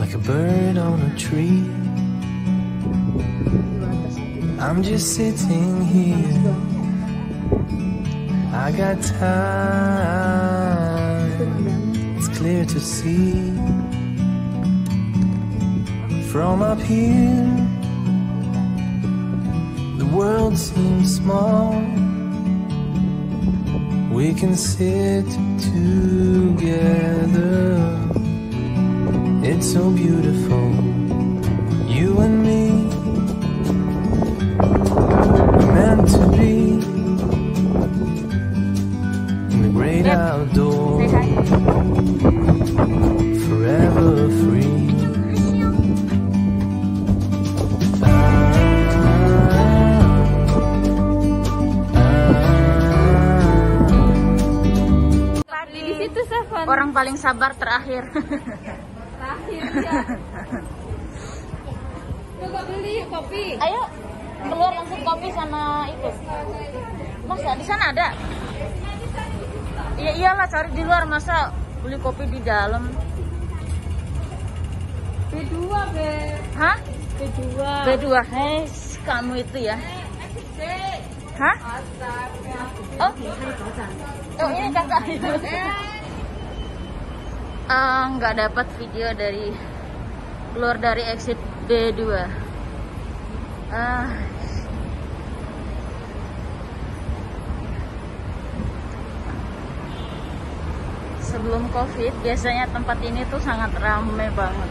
like a bird on a tree. I'm just sitting here. I got time. It's clear to see from up here. The world seems small. We can sit together. It's so beautiful, you and me, we're meant to be in the great outdoors, forever free. Orang paling sabar terakhir. Ya. Coba beli kopi. Ayo keluar langsung kopi sama itu. Masa di sana ada? Iya iyalah cari di luar, masa beli kopi di dalam. B2 Beb. Hah? B2. B2. Hei, kamu itu ya. Hah? Oh. Oh, ini kakak. Nggak dapat video dari keluar dari exit B2. Sebelum COVID biasanya tempat ini tuh sangat ramai banget.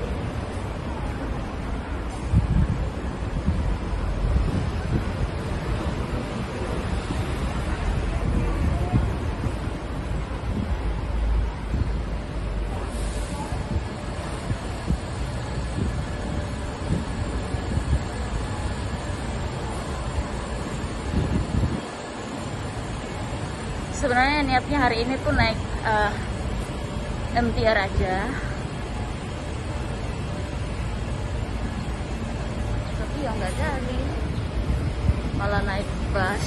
Sebenarnya niatnya hari ini tuh naik MTR aja, tapi ya nggak jadi, malah naik bus.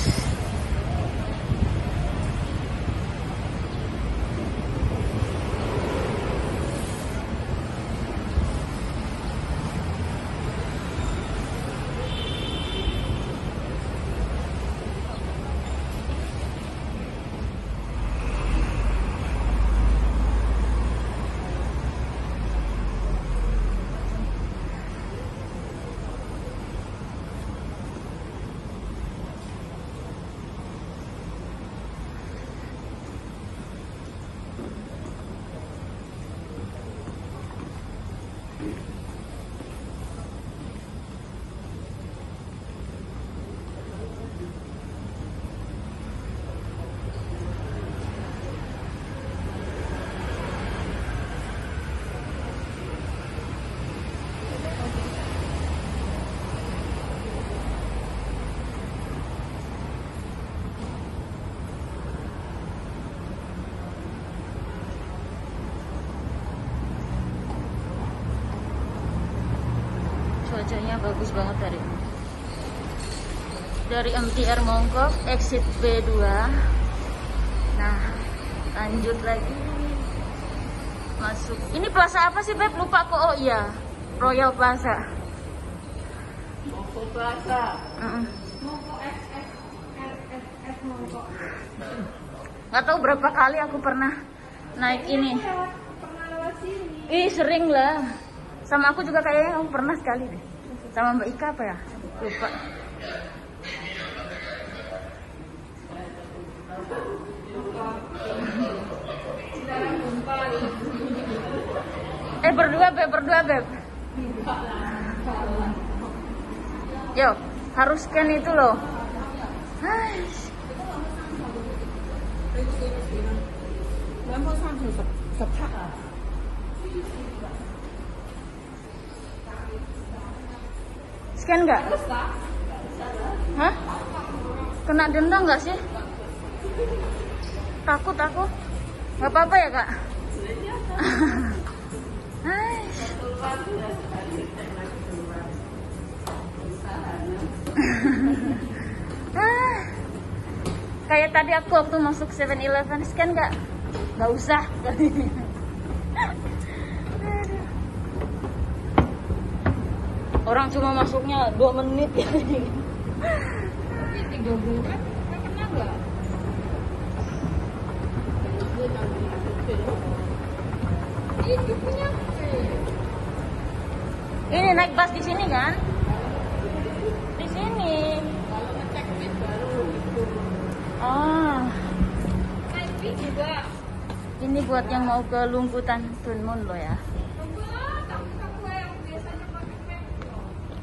Cuacanya bagus banget hari ini. Dari MTR Mongkok exit B2. Nah, lanjut lagi masuk. Ini plaza apa sih Beb? Lupa kok. Oh iya, Royal Plaza. Mongkok Plaza. Mongkok Nggak tahu berapa kali aku pernah naik ini. Pernah lewat sini. Ih, sering lah. Sama aku juga kayaknya kamu pernah sekali deh. Sama Mbak Ika apa ya? Lupa. Berdua Beb. Yo, harus scan itu loh. Scan nggak? Hah? Kena denda nggak sih? Takut aku. Nggak apa-apa ya Kak? Kayak tadi aku waktu masuk 7-Eleven, scan nggak? Nggak usah. Orang cuma masuknya 2 menit ya. Tapi 3 bulan kan pernah nggak? Itu punya. Ini naik bus di sini kan? Di sini. Kalau ngecek bis baru itu. Oh, Naik bis juga. ini buat yang mau ke Lungkutan Tunmun loh ya. Enggak, tapi kamu yang biasanya pakai metro.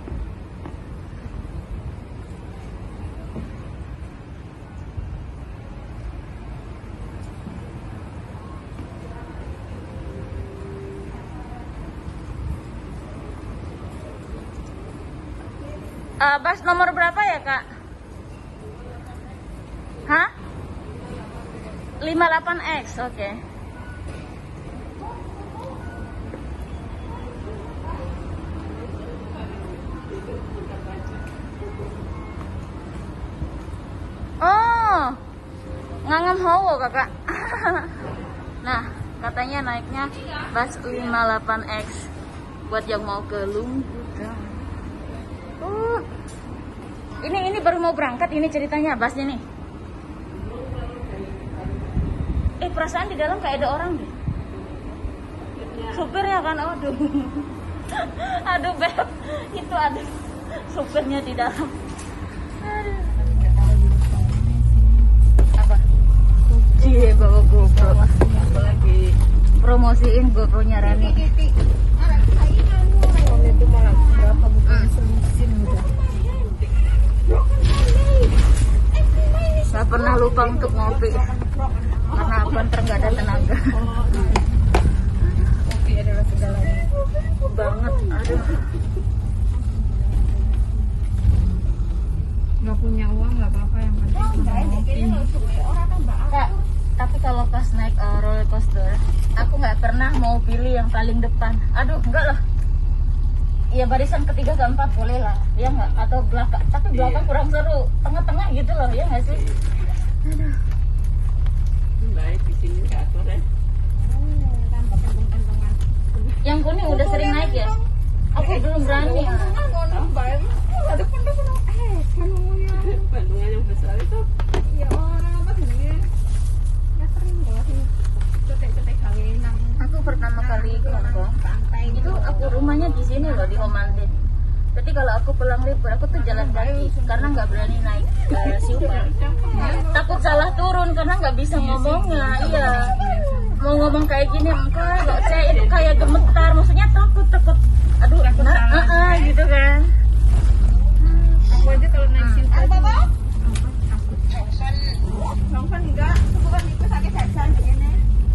Bus nomor berapa ya kak? Hah? 58X, oke. Oh, ngangem hawo kakak. Nah, katanya naiknya bus 58X buat yang mau ke Lungkutan. Ini baru mau berangkat ini ceritanya busnya nih. Perasaan di dalam kayak ada orang deh. Supirnya kan, aduh. Aduh beb, itu ada supirnya di dalam. Aduh. Apa? Cie bawa GoPro. Apalagi promosiin GoPro-nya Rani. Itu malah berapa bukan selusin udah. Gak pernah lupa untuk ngopi karena banter gak ada tenaga. Kopi adalah segalanya. Banget, aduh. Nggak punya uang nggak apa-apa, yang penting Kak, tapi kalau pas naik roller coaster, aku nggak pernah mau pilih yang paling depan. Aduh, enggak lah. Ya barisan ketiga keempat boleh lah, ya nggak? Atau belakang, tapi belakang kurang seru. Tengah-tengah gitu loh, ya nggak sih? Aduh. Baik di sini ke atur ya. Yang kuning udah sering naik ya? Aku belum berani. Bandungan yang besar itu. ya orang apa sebenarnya nggak sering loh sih cetek-cetek kali nang Aku pertama kali ke Hongkong. pantai Itu aku rumahnya di sini loh, di Homante. Jadi kalau aku pulang libur, aku tuh jalan kaki karena nggak berani naik super. Takut salah turun karena nggak bisa ngomongnya. Iya. Mau ngomong kayak gini, enggak, saya itu kayak gemetar. Maksudnya takut. Aduh, gitu kan. aku aja kalau naik silpa Nongson enggak, bukan itu sakit jajan begini.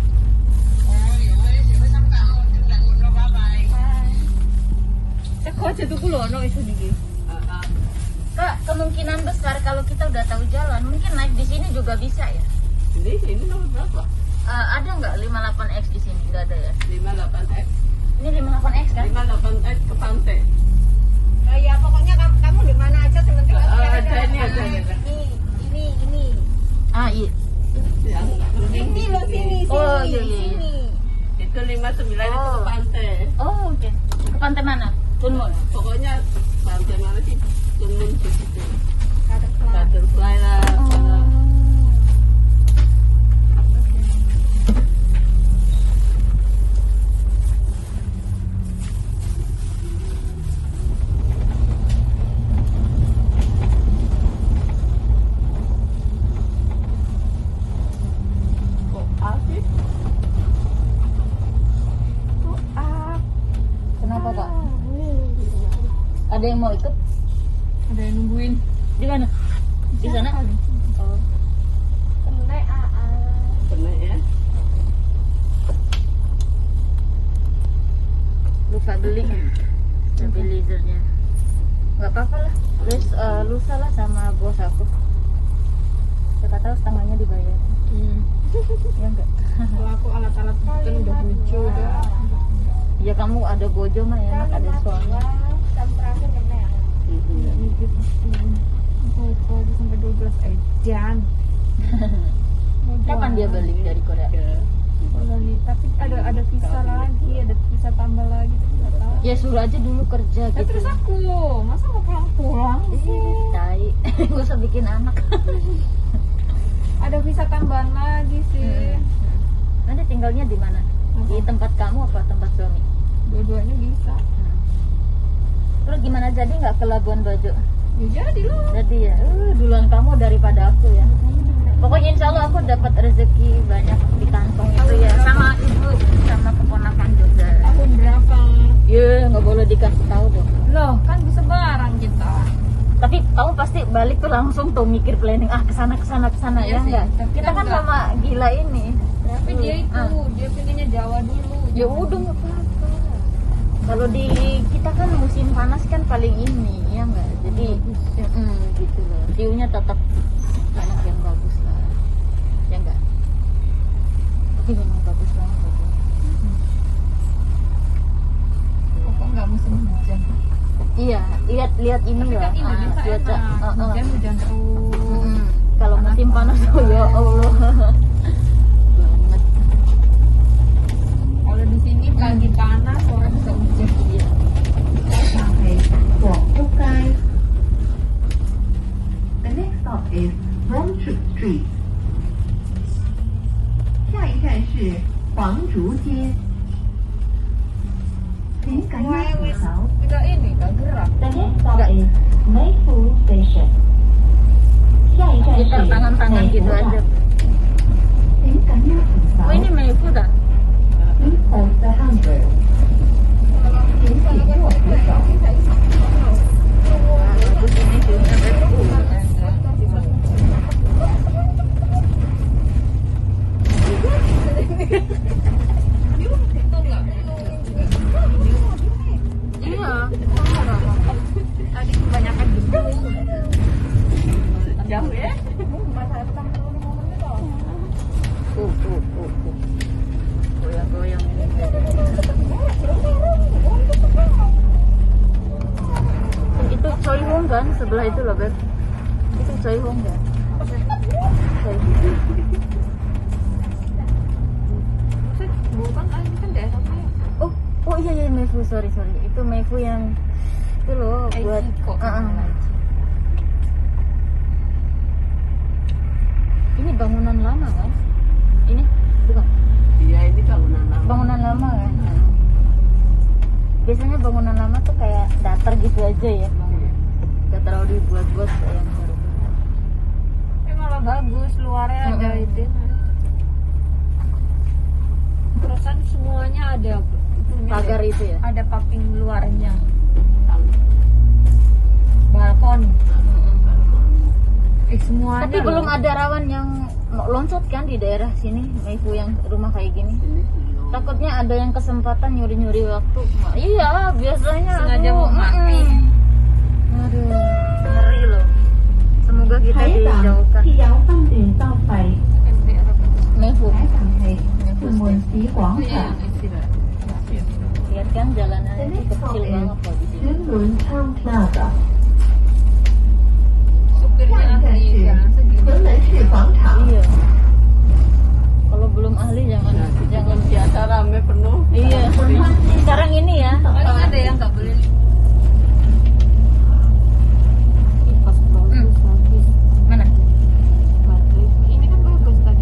Kok aja tuh kulo no isu niki. Kak, kemungkinan besar kalau kita udah tahu jalan, mungkin naik di sini juga bisa ya. Di sini nomor berapa? Ada nggak 58X di sini? Nggak ada ya. 58X. Ini 58X kan? 58X ke pantai. Ya pokoknya kamu di mana aja sementing Ada ini. ini. Ah iya. Yang enggak pergi. Ini loh sini. Oh iya. Itu 59 itu ke pantai. Oh oke. Ke pantai mana? Tunmun. Pokoknya pantai mana sih? Tunmun di situ. Butterfly. Butterfly lah. Kenapa kak? Ada yang mau ikut? Ada yang nungguin. Di mana? Di sana? Oh. Pernah ya? Lupa beli stabilizernya. Nggak apa-apa lah. Lusa lah sama bos aku. Siapa tahu setengahnya dibayar. Ya enggak? Kalau aku alat-alat kan udah bojo udah. Ya kamu ada bojo mah enak, ada suami. Nggak mikir. Bojo sampai 12 edan. Kapan dia balik dari Korea? Ke Tapi ada visa lagi, ada visa tambah lagi, tapi nggak tahu. Ya suruh aja dulu kerja Ya, gitu. terus aku masa mau pulang sih? Tai, gak usah bikin anak. Ada visa tambahan lagi sih. Nanti tinggalnya di mana? Di tempat kamu apa tempat suami? Dua-duanya bisa. Terus gimana, jadi nggak ke Labuan Bajo? Ya jadi loh. Jadi ya, duluan kamu daripada aku ya. Pokoknya insya Allah aku dapat rezeki banyak di kantong itu ya. Sama ibu, sama keponakan juga. Tahun berapa? Ya nggak boleh dikasih tahu dong. Loh, kan bisa bareng kita. Tapi kamu pasti balik tuh langsung tuh mikir planning, kesana Iya ya sih, enggak? tapi Kita kan kan enggak. sama gila ini. Tapi dia itu, dia pengennya Jawa dulu. Ya udah nggak apa-apa. Kalau di kita kan musim panas kan paling ini ya enggak. Jadi gitu loh. View-nya tetap banyak yang bagus lah. Ya enggak? Tapi memang bagus banget. Kok nggak musim hujan? Iya, lihat ini Tapi loh. kan Indonesia cuaca. enak. Hujan terus. Kalau musim panas oh ya Allah. Banget. Kalau di sini pagi panas, sore bisa hujan. Iya. 上係黃福街。The next stop is Brompton Street。下一站是黃竹街。請緊握扶手。 Tidak ini, nggak gerak. The next stop is Mayfu Station。下一站 Kita 是 tangan-tangan 美 gitu 福 aja. 站。請緊握扶手。 Oh ini Meifu dah. Please hold the handrail。請緊握扶手。 Bagus ini view-nya bagus. Iya. Tadi kebanyakan gedung. Jauh ya? Tuh. Goyang-goyang. Itu Choi Hong kan? Sebelah itu loh, Beb. Itu Choi Hong kan? Choi Hong. Bukan, ini kan daerah saya. Oh iya Meifu, sorry. Itu Meifu yang itu loh buat kok. Ini bangunan lama kan? Ini bukan Iya, ini bangunan lama. bangunan lama kan? Biasanya bangunan lama tuh kayak datar gitu aja ya, gak terlalu dibuat-buat kayak yang baru. Malah bagus, luarnya ada itu. Terusan semuanya ada itunya Pagar deh. itu ya. Ada paping luarnya. Balkon. Semuanya. Tapi belum loh. ada rawan yang loncat kan di daerah sini, Meifu yang rumah kayak gini. Ini belum. Takutnya ada yang kesempatan nyuri-nyuri waktu. Iya, biasanya Sengaja aduh, mau mati. Aduh, ngeri loh. Semoga kita 喺站 dijauhkan. 鐵有分段收費， Meifu. 下一站係屯門市廣 Oh, iya, 場。 yang istirahat. Lihat kan jalanannya itu kecil banget loh di sini. 屯門 Town Plaza。 Supirnya 下一站 ahli 是 jangan segini. 屯門市廣場。 Iya. Kalau belum ahli jangan jangan Biasa rame penuh. Iya. Sekarang ini ya. Paling ada yang nggak boleh. Pas bagus bagus. Mana? Ini kan bagus tadi.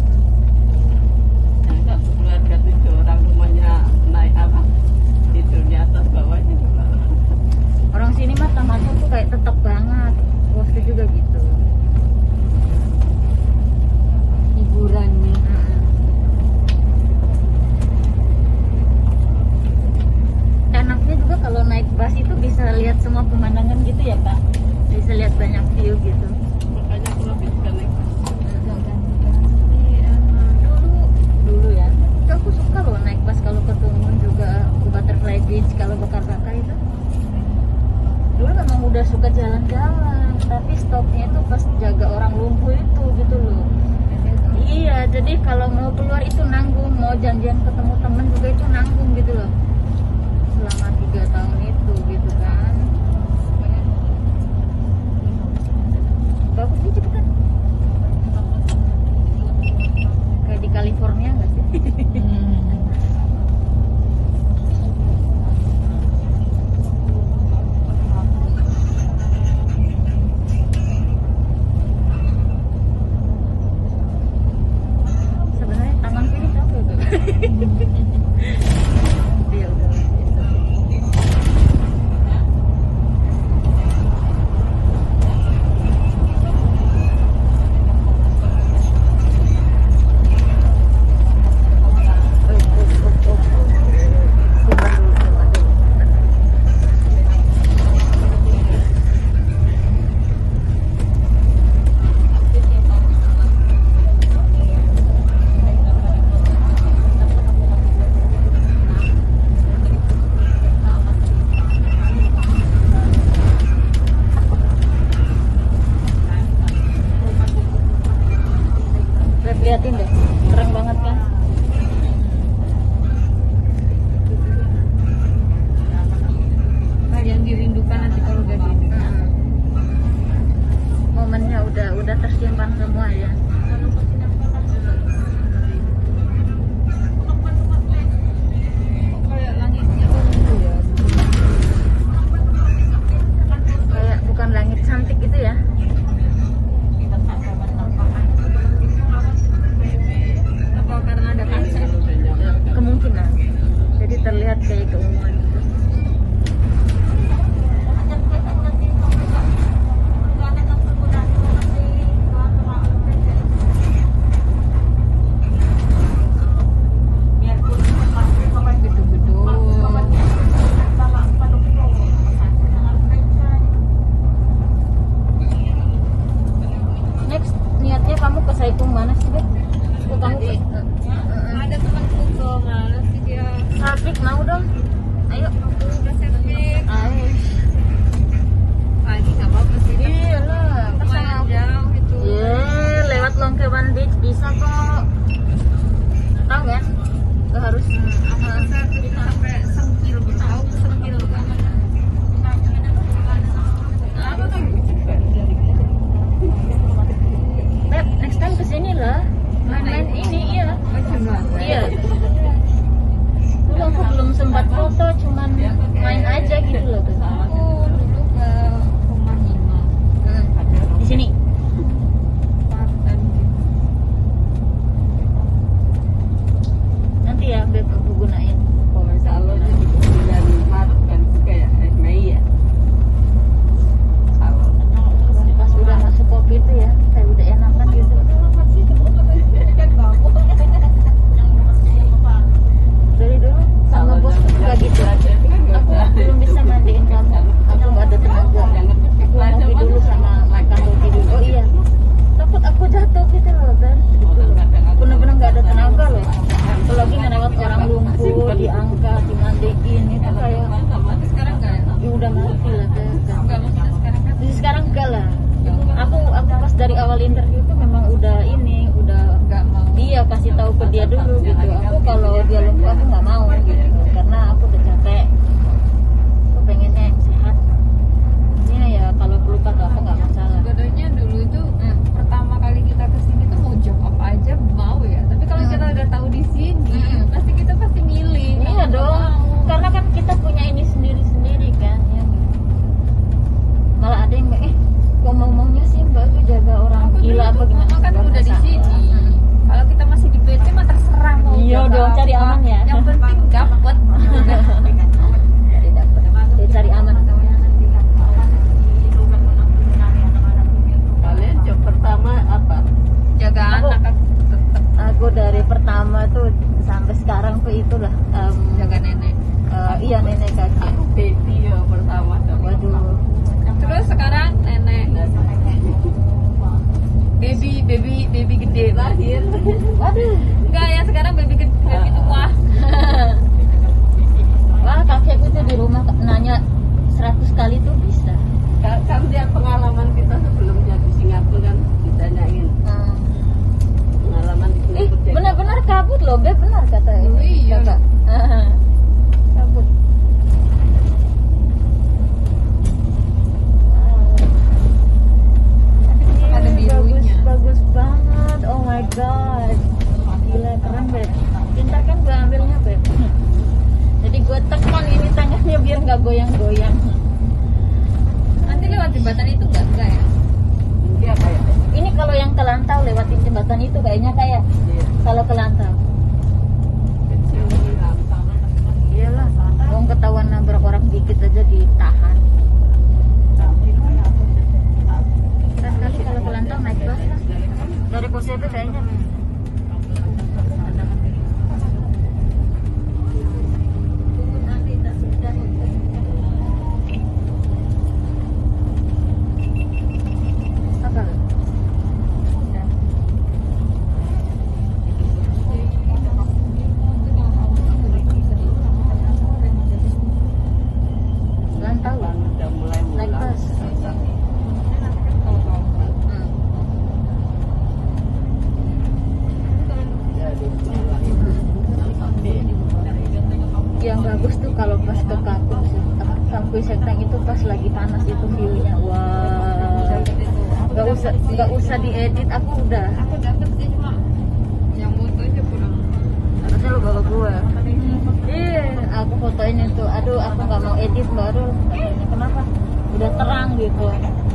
Ada keluarga 7 orang rumahnya naik apa? Tidurnya atas bawahnya juga. Orang sini mah tamatnya tuh kayak tetap banget. Bosku juga gitu. Hiburannya. Enaknya juga kalau naik bus itu bisa lihat semua pemandangan gitu ya Pak. Bisa lihat banyak view gitu. Makanya aku lebih suka naik bus. Dulu ya. Itu aku suka loh naik bus kalau ke Tumun juga ke Butterfly Beach kalau ke Kaka itu. Dulu memang udah suka jalan-jalan, tapi stopnya itu pas jaga orang lumpuh itu gitu loh. Iya, jadi kalau mau keluar itu nanggung, mau janjian ketemu temen juga itu nanggung gitu loh. Selama 3 tahun itu gitu kan. Bagus sih cepetan. Kayak di California nggak sih? semua ya. Kayak langitnya ungu ya. Kayak bukan langit cantik gitu ya. Apa karena ada kaca? Kemungkinan. Jadi terlihat kayak keunguan gitu. Next, niatnya kamu ke Saitung mana sih, Beb? Kok kamu ke... Ada temanku ke mana sih dia? Traffic mau dong. Ayo. Udah servis. Ayo. Pagi nggak apa-apa sih. Iya lah, Lumayan jauh itu. Lewat Longkewan Beach bisa kok. Tahu kan? Gak harus. Sampai Sengkil, tahu Sengkil. Beb, next time kesini lah. Main-main ini, iya. Iya. Dulu aku belum sempat foto, cuman main aja gitu loh tuh. Aku dulu ke rumah Nino. Di sini. Parten. Nanti ya Beb aku gunain. Kalau salon jadi 9 Maret kan kayak Mei ya. Salon. Pas udah masuk kopi itu ya, kayak udah enakan gitu. Dari dulu sama bos juga gitu. Aku belum bisa mandiin kamu. Aku nggak ada tenaga. Aku ngopi dulu sama makan roti dulu. Oh iya. Takut aku jatuh gitu loh, Ben. Bener-bener nggak ada tenaga loh. Apalagi ngerawat orang lumpuh, diangkat, dimandiin itu kayak Sekarang nggak ya? ya udah mati lah, Ben. Nggak, maksudnya sekarang kan Jadi sekarang enggak lah. Aku pas dari awal interview tuh memang udah nggak mau. iya kasih tahu ke dia dulu gitu. Aku kalau dia lumpuh aku nggak mau gitu karena aku udah capek. Aku pengennya yang sehat. Ya kalau pelupa tuh aku nggak masalah. Sebenarnya dulu itu pertama kali kita kesini tuh mau job apa aja mau ya. Tapi kalau kita udah tahu di sini, pasti kita pasti milih. Iya Kalau dong. mau. Karena kan kita punya ini sendiri-sendiri kan. Ya. Malah ada yang kok mau-maunya sih Mbak itu jaga orang Aku gila dulu apa gimana? kan Nggak udah di masalah. sini. Kalau kita masih di PT mah terserah mau Iya jaga dong, cari apa. aman ya. Yang penting dapet gitu kan. Jadi dapet. Dia cari aman. Kalian job pertama apa? Jaga Aku- anak kan tetap Aku dari pertama tuh sampai sekarang tuh itulah jaga nenek. iya nenek kakek. Aku baby ya pertama. Waduh. Terus sekarang nenek. Baby gede Lahir. Waduh. Enggak ya, sekarang baby gede, baby tua. Wah kakekku tuh di rumah nanya 100 kali tuh bisa. Kan dia pengalaman kita sebelumnya di Singapura kan ditanyain pengalaman di Singapura. Benar-benar kabut loh Beb, benar kata Oh, iya. kakak. Kabut. Ada birunya. Bagus banget. Oh my god. Gila keren Beb. Cinta kan gue ambilnya Beb. Jadi gue tekan ini tangannya biar nggak goyang-goyang. Nanti lewat jembatan itu enggak ya? Dia kayak Ini kalau yang ke Lantau lewatin jembatan itu kayaknya kayak dia kalau ke Lantau. kecil lantang. Iyalah. Mau ketahuan nabrak orang dikit aja ditahan. Kali kalau ke Lantau naik bus lah. Dari Posebe kayaknya. Apa? Lantau lah. Udah mulai Naik bus. Yang bagus tuh kalau pas ke kampung sih. Kampung Senteng itu pas lagi panas itu view-nya. Wah. nggak usah diedit, aku udah. Aku dapet sih cuma yang fotonya kurang. Harusnya lu bawa gue. Iya, aku fotoin itu. Aduh, aku nggak mau edit baru. Kenapa? Udah terang gitu.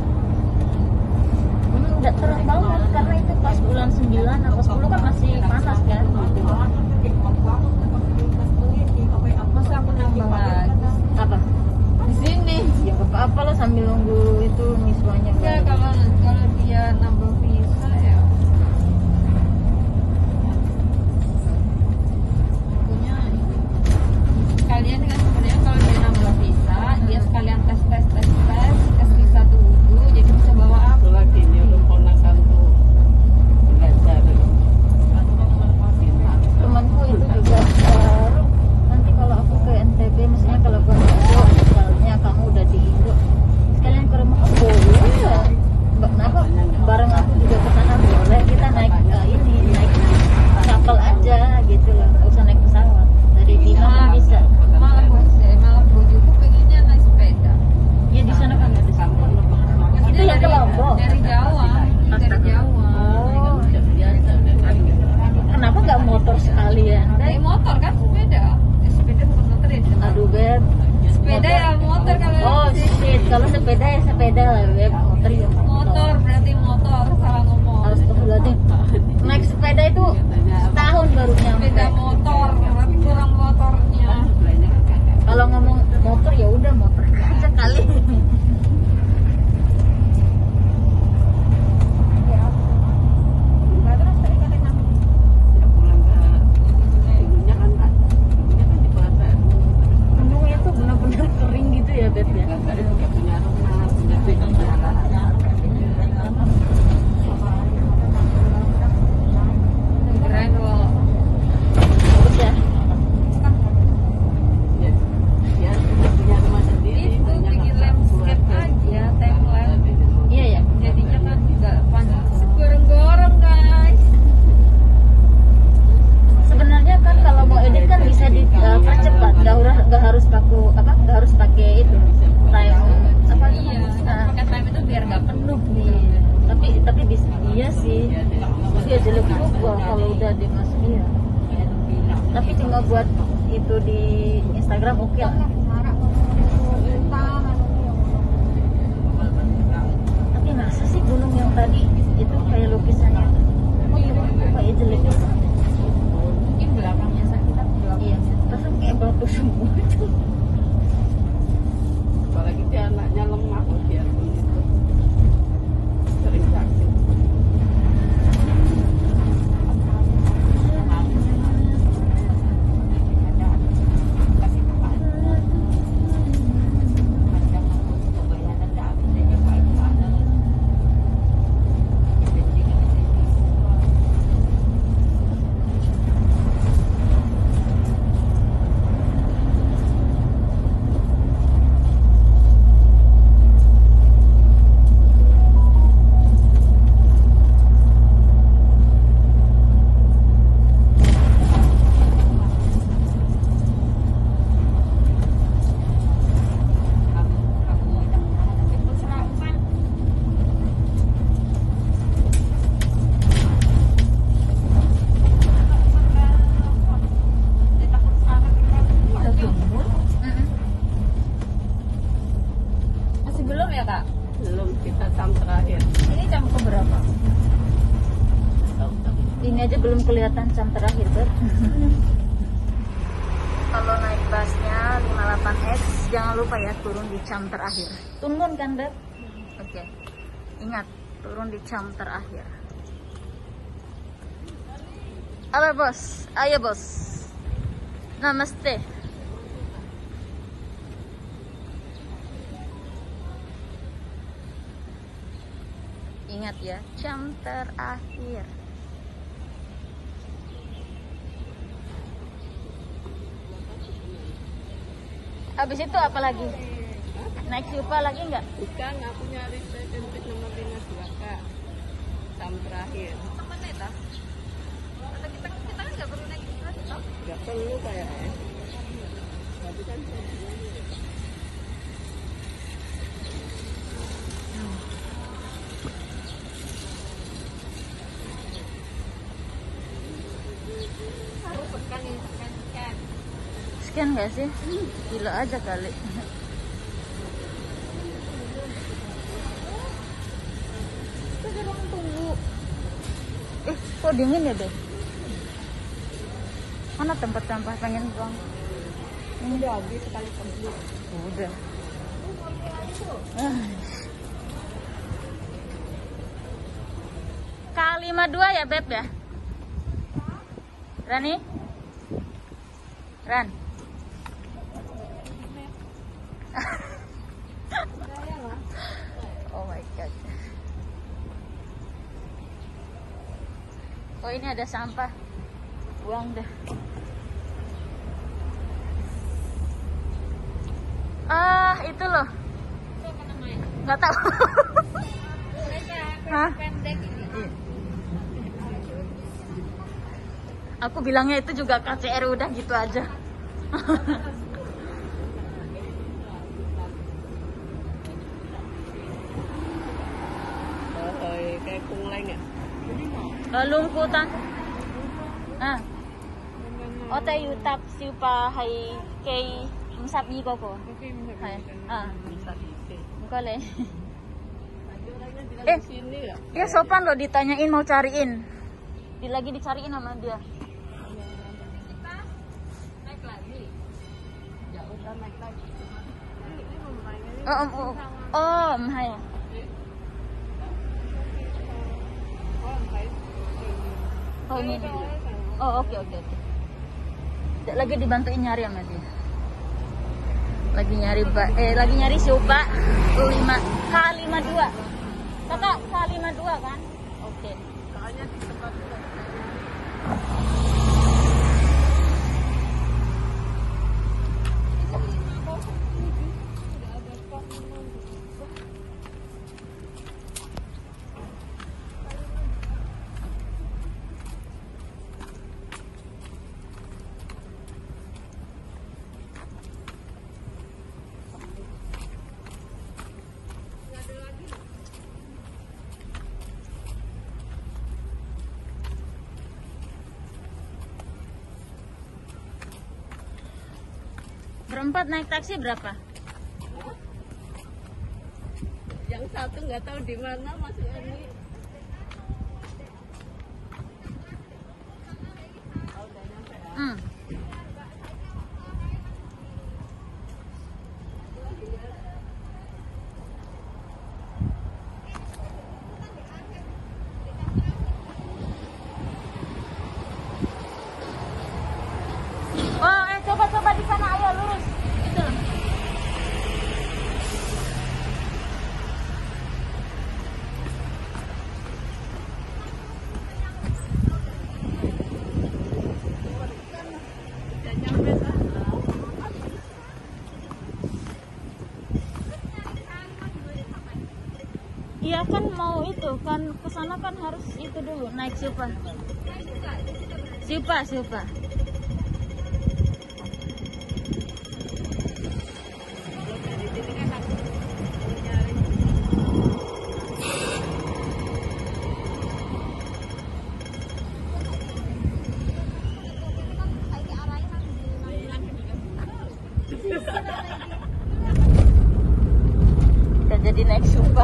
Udah terang banget karena itu pas bulan 9 atau 10 kan masih panas kan. Masa aku nambah lagi Apa? di sini? Ya nggak apa-apa lo sambil nunggu itu miswanya. Ya kalau dia nambah visa ya. Punya kalian kan sebenarnya kalau dia nambah visa, dia sekalian tes visa dulu, jadi bisa bawa apa? lagi nyuruh ponakan tuh belajar. Temanku itu juga baru. Nanti kalau aku ke NTB, misalnya kalau ke Indo, misalnya kamu udah di Indo, sekalian ke rumah aku boleh ya. Kenapa? Bareng aku juga ke sana boleh. Kita naik naik kapal aja gitu loh, nggak usah naik pesawat. Dari Bima kan bisa. Malah bojoku pengennya naik sepeda. Ya di sana kan ada sama. Itu yang ke Lombok. Dari Jawa. Oh, kenapa nggak motor sekalian? Naik motor kan sepeda. Sepeda bukan motor ya. Aduh Beb. Sepeda ya motor kalau. Oh shit, kalau sepeda ya sepeda lah Beb. Motor ya Motor berarti motor salah ngomong. Harus berarti naik sepeda itu setahun baru nyampe. Sepeda motor tapi kurang motornya. Kalau ngomong motor ya udah motor aja kali. Gunungnya tuh benar-benar kering gitu ya Beb ya. Keren loh. Bagus ya. Itu bikin landscape aja, timeline. Iya ya. Jadinya kan nggak panjang. Gorong-gorong guys. Sebenarnya kan kalau mau edit kan bisa dipercepat, nggak harus pakai itu time apa? Iya, Nah, pakai time itu biar nggak penuh nih. tapi bisa iya sih. Iya jelek juga kalau udah dimasukin. Iya. Tapi tinggal buat itu di Instagram oke lah. Tapi masa sih gunung yang tadi itu kayak lukisannya? Kayak jelek gitu. Mungkin belakangnya sakit belakang. Iya, terus kayak batu semua itu. Apalagi dia anaknya lemah loh, dia begitu sering sakit. Masih belum ya kak? Belum, kita jam terakhir. Ini jam keberapa? Ini aja belum kelihatan jam terakhir Beb. Kalau naik busnya 58X jangan lupa ya turun di jam terakhir. Turun kan Beb? Oke. Ingat turun di jam terakhir. Apa bos? Ayo bos. Namaste. Ingat ya, jam terakhir. Habis itu apa lagi? Naik Supa lagi nggak? Bukan, aku nyari tempat nomor 52 kak. Jam terakhir. Temen ya? Atau kita kan nggak perlu naik kereta? Gak perlu kayaknya. Tapi kan Kasian gak sih? Gila aja kali. Kita ruang tunggu. Kok dingin ya deh? Mana tempat sampah pengen buang? Ini udah habis sekali komplit. Udah. K52 ya Beb ya? Rani? Ran? Oh my god. Oh ini ada sampah. Buang dah. Itu loh. Nggak tahu. Hah? Aku bilangnya itu juga KCR, udah gitu aja. Kayak punglai nggak? Lumputan. Ote yutap siapa hai kay sabi ko ko. Hai. Bukan le. Sini ya? Dia sopan loh, ditanyain mau cariin. Lagi dicariin sama dia. Naik lagi. Ya udah naik lagi. Hai. Oh ini. Oh oke. Lagi dibantuin nyari sama dia. Lagi nyari Supa K52. Kakak K52 kan? Oke. Soalnya di tempat Berempat naik taksi berapa? yang satu nggak tahu di mana masih ini. Coba di sana, ayo lurus. Itu. Iya kan mau itu kan kesana kan harus itu dulu naik Supa. Udah jadi naik Supa.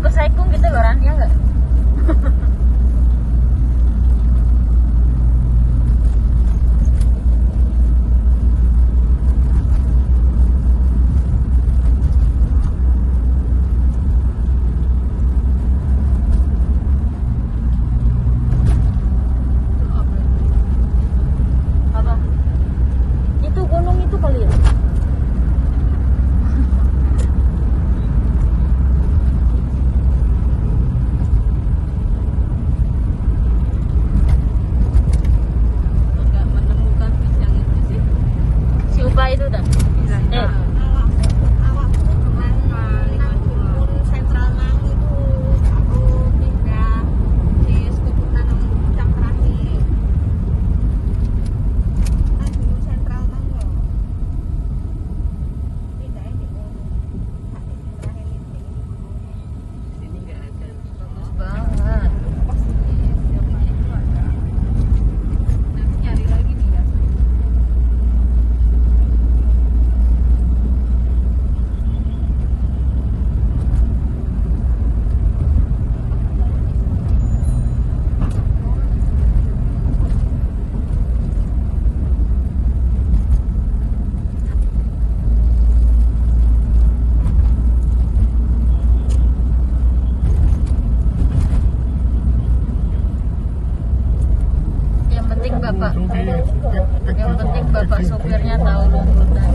ke Saikung gitu loh Ran, ya nggak? Apa? Itu gunung itu kali ya? Nggak menemukan bis yang itu sih. Si Upa itu dah. Sentral Mang itu aku pindah di Skupu Tanam Puncak terakhir. Kan dulu Sentral Mang loh. Pindahnya di terakhir itu. Sini nggak ada. Bagus banget. Pas di siapa itu ada. Nanti nyari lagi nih ya. Yang penting bapak sopirnya tahu lumputan.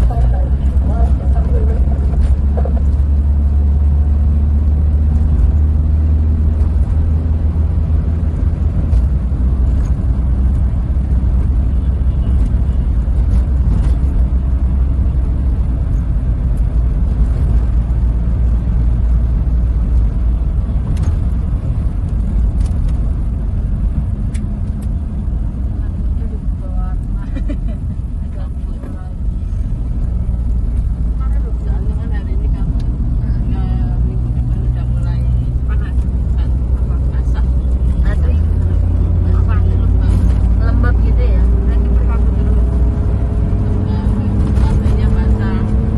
Soalnya kan hari ini kamu minggu depan udah mulai panas kan, basah. Aduh, Apa lembab. lembab gitu ya. Nanti berlaku dulu. Lantainya basah.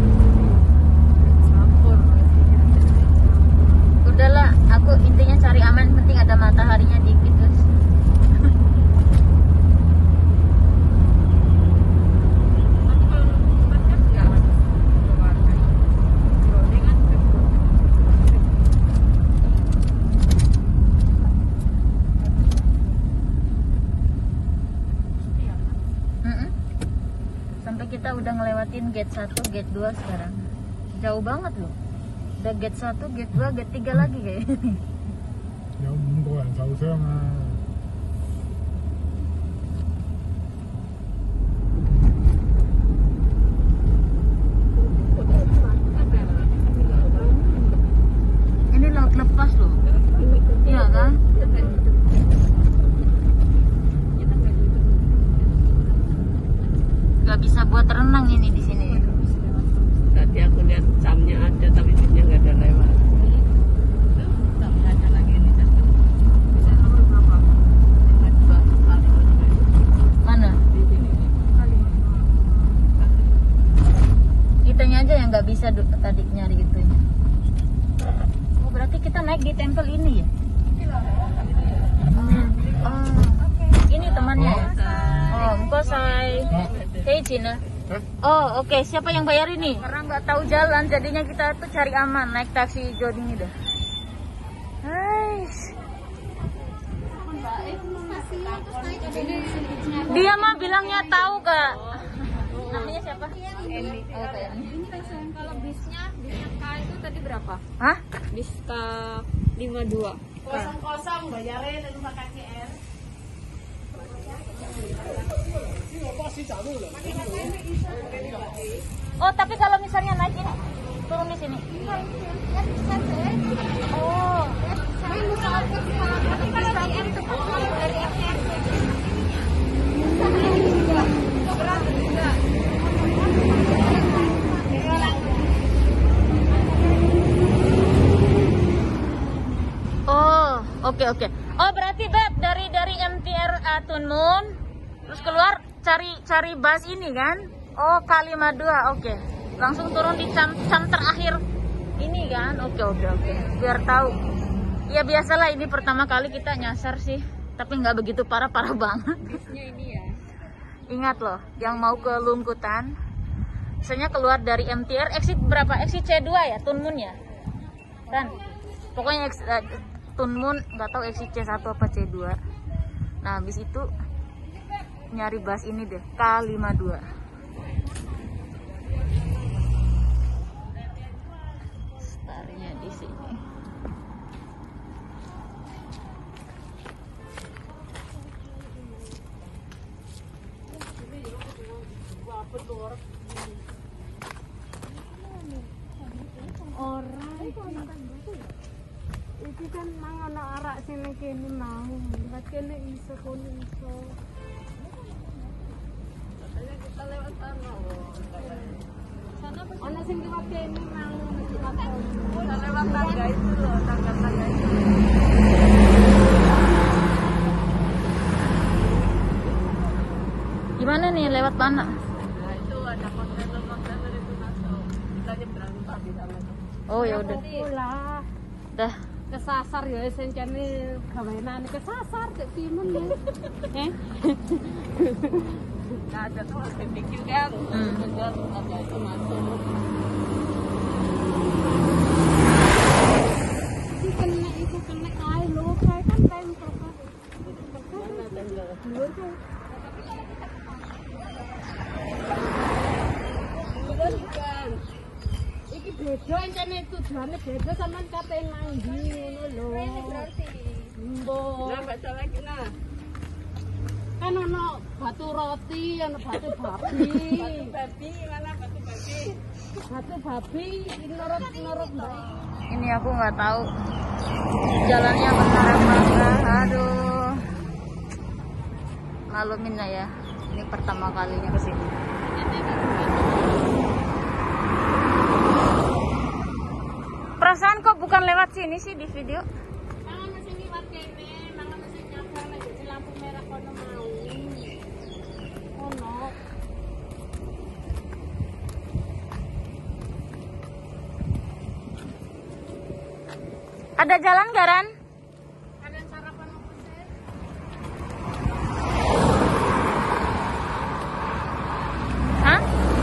Campur. Udahlah, aku intinya cari aman, penting ada mataharinya dikit terus. Tapi kalau lumputan kan nggak warna. Drone kan Mm-mm. Sampai kita udah ngelewatin gate 1, gate 2 sekarang. Jauh banget loh. Udah gate 1, gate 2, gate 3 lagi kayaknya. 有5個人受傷啊！ Ini laut lepas loh. Iya kan? Gak bisa buat renang ini di sini. Tadi aku lihat jamnya ada tapi bisnya nggak ada lewat. Jamnya ada lagi ini jatuh. bisa nomor berapa? Mana? Di sini. Kitanya aja yang nggak bisa tadi nyari itunya. Oh berarti kita naik di tempel ini ya? Oh, ini temannya ya? Oh, Mkosai. Cina. Oh oke, siapa yang bayar ini? Karena nggak tahu jalan, jadinya kita tuh cari aman, naik taksi Jod ini dah. Hai. Dia mah bilangnya tahu gak? Namanya siapa? Eni. Oh, Kak Eni. Kalau bisnya K itu tadi berapa? Hah? Bis K 52. Kosong bayarin lalu makan KR. Oh tapi kalau misalnya naik ini turun di sini. Oh. Oh, oke. Oh berarti Beb dari MTR Tunmun terus keluar cari bus ini kan? Oh K52, oke. Langsung turun di cam terakhir ini kan? Oke. Biar tahu. Ya biasalah, ini pertama kali kita nyasar sih, tapi nggak begitu parah-parah banget. Bisnya ini ya. Ingat loh, yang mau ke Lungkutan, misalnya keluar dari MTR, exit berapa? Exit C2 ya, Tunmun ya? Kan? Pokoknya Tunmun, nggak tahu exit C1 apa C2. Nah, habis itu nyari bus ini deh, K52. Startnya di sini. Iki kan mang ana arak sing ning kene mau. Lewat kene iso kono iso. Katanya kita lewat sana. Sana apa? Ana sing lewat kene mau lewat kono. Udah lewat tangga itu loh, tangga-tangga itu. Gimana nih, lewat mana? Nah, itu ada kontainer itu masuk. Kita nyebrang tadi sana tuh. Oh ya udah. Lah, Dah. kesasar ya sencane gawenan kesasar cek timun ya. Nah, ada tuh BBQ kan. Bener ada itu masuk. Itu kena air lo kayak kan tempel kan. Luar kan. Iki beda encene tujuane beda sampean katen nang ndi ngono lho. Mbok. Lah baca lagi nah. Kan ono batu roti, ono batu babi. Batu babi mana batu babi? Batu babi norot-norot Mbak. Ini aku nggak tahu jalannya benar apa enggak. Aduh, malumin lah ya. Ini pertama kalinya kesini. Perasaan kok bukan lewat sini sih di video? Mangan mesti liwat kene, mangan mesti nyabar nek di lampu merah kono mau. Ono. Ada jalan nggak, Ran? Ada sarapan apa sih? Hah?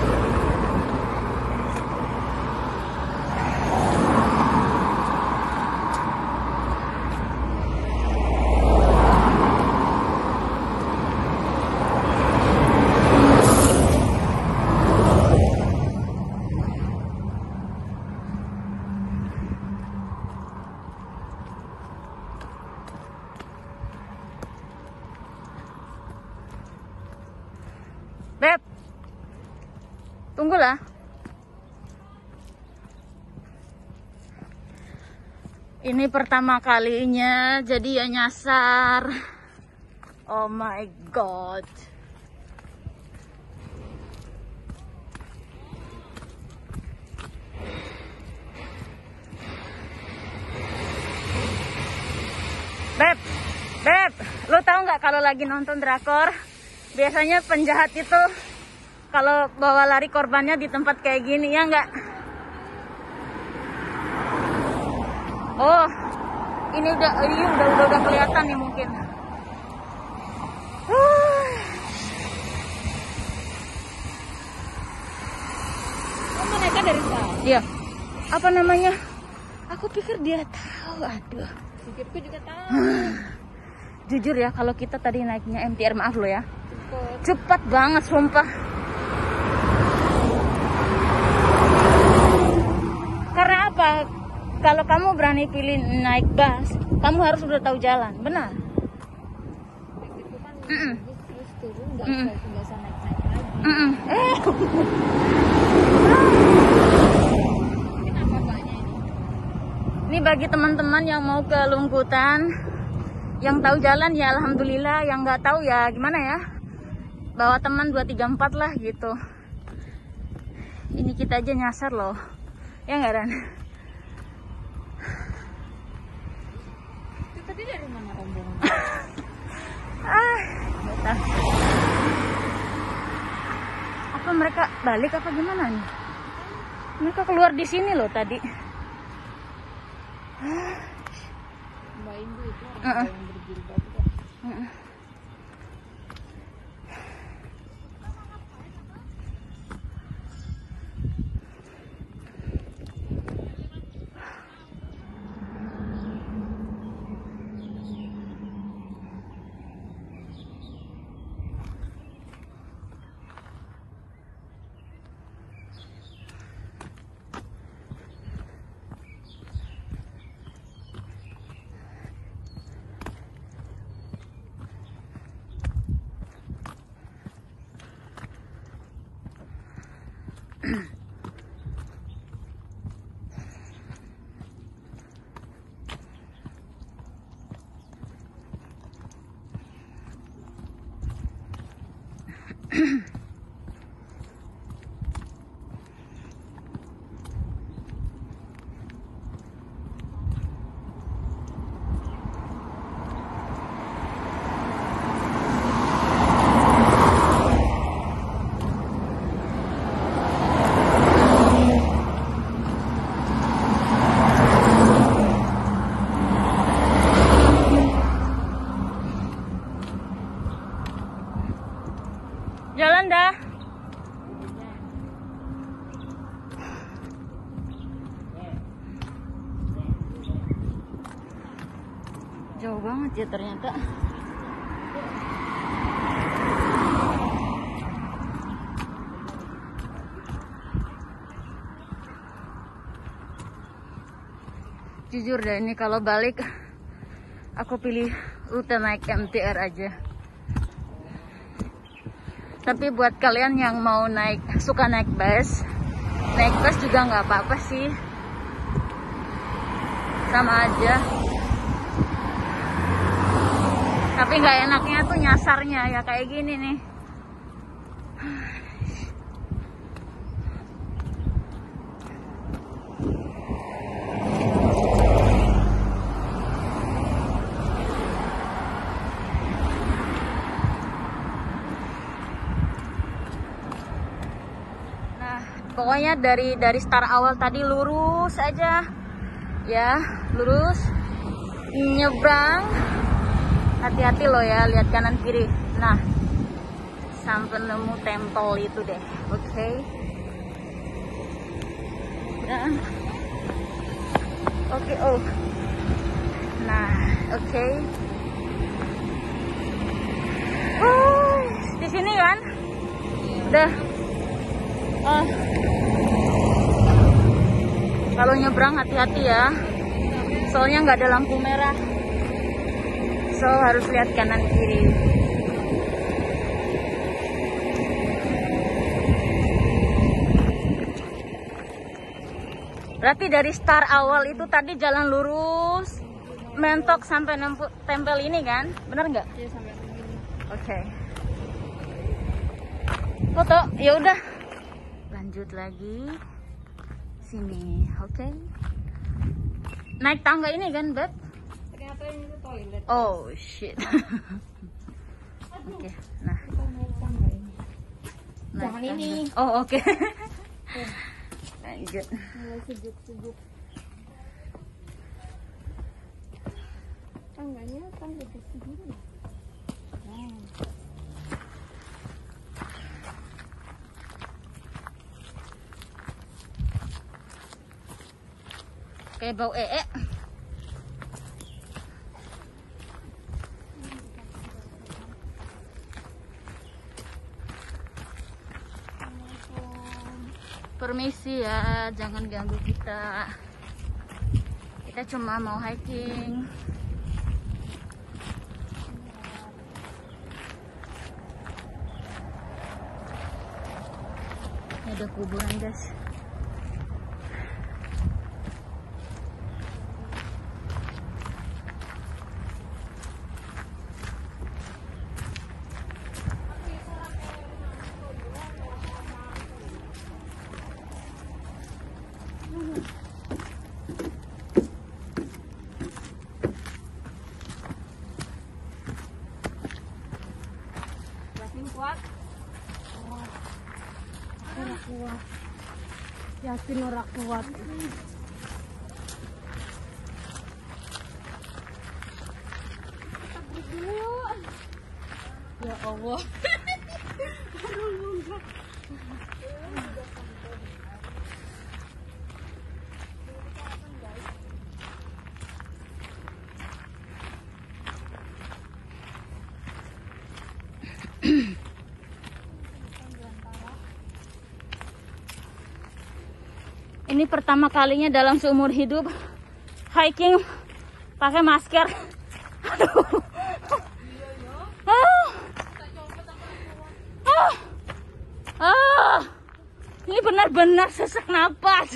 Beb, tunggulah. Ini pertama kalinya, jadi ya nyasar. Oh my god. Beb, lu tahu nggak kalau lagi nonton drakor? Biasanya penjahat itu kalau bawa lari korbannya di tempat kayak gini, ya nggak? Oh, ini udah kelihatan nih mungkin. Mereka dari sana. Iya. Apa namanya? Aku pikir dia tahu. Aduh. Pikirku juga tahu. Jujur ya, kalau kita tadi naiknya MTR, maaf lo ya. Cepat banget sumpah. Karena apa? Kalau kamu berani pilih naik bus, kamu harus udah tahu jalan, benar? Itu kan Mm-mm. terus turun nggak Mm-mm. usah naik-naik lagi. Kenapa banyak ini? Ini bagi teman-teman yang mau ke Lungkutan, yang tahu jalan ya alhamdulillah, yang nggak tahu ya gimana ya, bawa teman 2, 3, 4 lah gitu. Ini kita aja nyasar loh, ya nggak, Ran? Itu tadi dari mana rombongan? Bentar. Apa mereka balik apa gimana nih? Mereka keluar di sini loh tadi. tambahin tuh itu orang yang berjilbab kok. Jalan dah. Jauh banget ya ternyata. Jujur deh, ini kalau balik aku pilih rute naik MTR aja. Tapi buat kalian yang mau suka naik bus juga nggak apa-apa sih, sama aja. Tapi nggak enaknya tuh nyasarnya ya kayak gini nih. Pokoknya dari start awal tadi lurus aja ya, lurus nyebrang, hati-hati loh ya, lihat kanan kiri. Nah, sampai nemu tempel itu deh. Oke. Nah. Oke, oh. Nah, oke. Di sini kan? Udah. Oh. Kalau nyebrang hati-hati ya, soalnya nggak ada lampu merah, so harus lihat kanan kiri. Berarti dari start awal itu tadi jalan lurus, mentok sampai tempel ini kan, bener nggak? Iya, sampai sini. Oke. Foto, ya udah. Lanjut lagi. Sini, oke. Naik tangga ini kan, Beb? Ternyata ini tuh toilet. Oh, shit. Oke, nah. Kita naik tangga ini. Naik Jangan tangga. ini. Oh, oke. Lanjut. Mulai sejuk-sejuk. Tangganya tangga di sini. Kayak bau ee. Permisi ya, jangan ganggu kita. Kita cuma mau hiking. Ini ada kuburan, guys. Yakin ora kuat. Ya Allah. Ini pertama kalinya dalam seumur hidup hiking pakai masker. Aduh. Ini benar-benar sesak napas.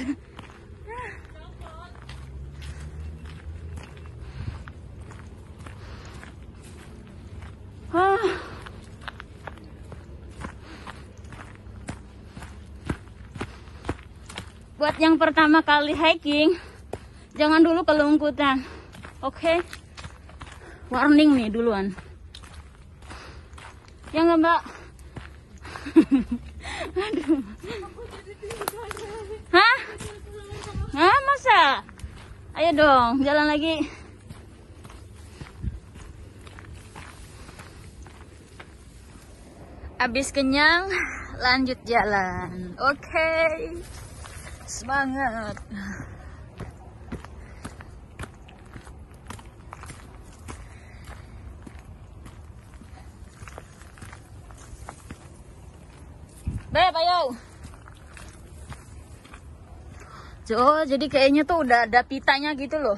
Buat yang pertama kali hiking, jangan dulu kelungkutan. Oke? Warning nih duluan. Ya nggak, Mbak? Aduh. Hah? Hah, masa? Ayo dong, jalan lagi. Habis kenyang, lanjut jalan. Oke. Semangat. Beb, ayo. Jo, jadi kayaknya tuh udah ada pitanya gitu loh.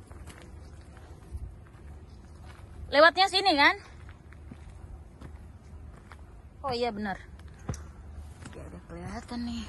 Lewatnya sini kan? Oh iya benar. Ya udah kelihatan nih.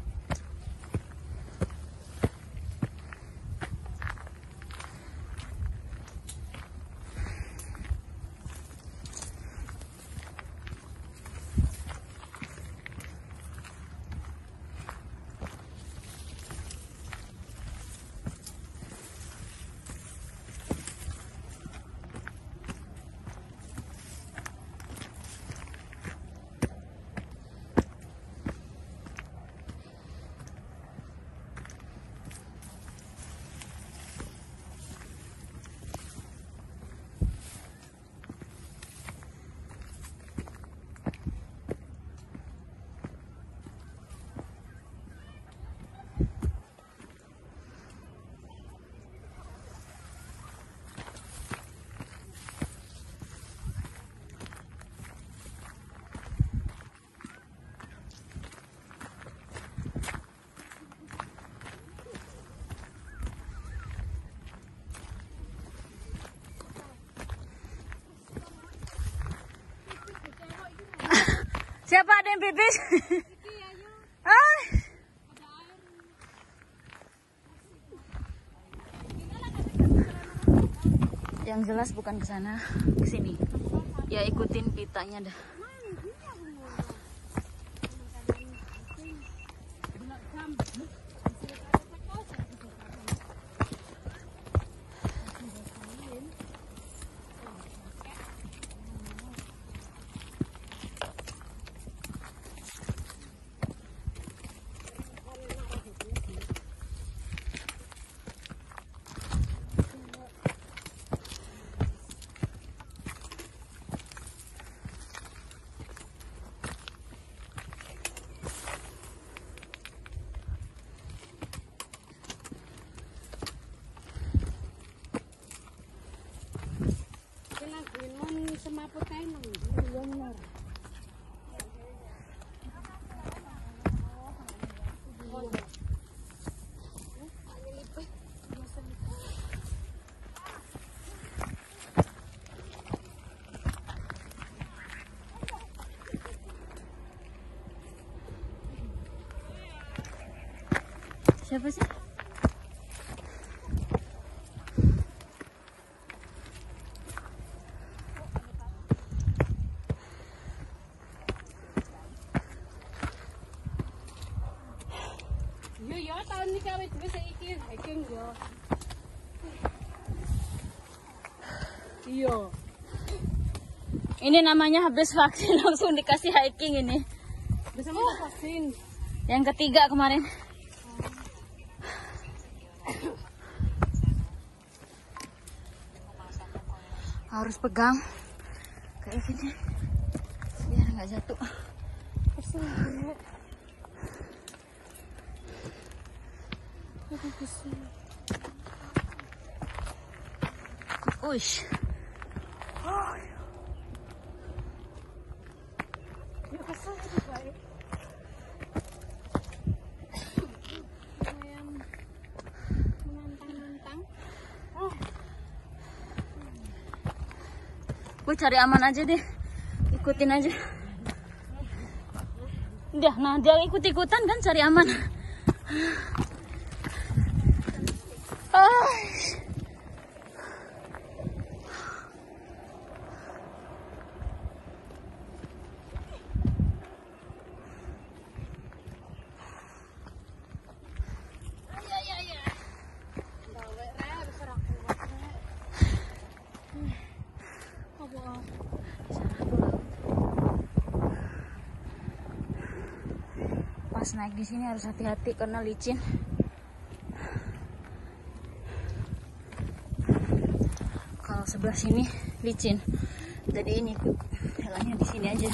Siapa ada yang pipis? Ah. Yang jelas bukan ke sana, ke sini. Ya ikutin pitanya dah. Siapa sih? Yo tahun ini kawit bisa ikut hiking yo. Iya. Ini namanya habis vaksin langsung dikasih hiking ini. Bisa mau vaksin. Yang ketiga kemarin. Harus pegang kayak gini. nggak jatuh. Uish. Gue cari aman aja deh, ikutin aja. Udah, nah dia ikut-ikutan kan cari aman. Pas naik di sini harus hati-hati karena licin. Kalau sebelah sini licin, jadi ini ikut jalannya di sini aja.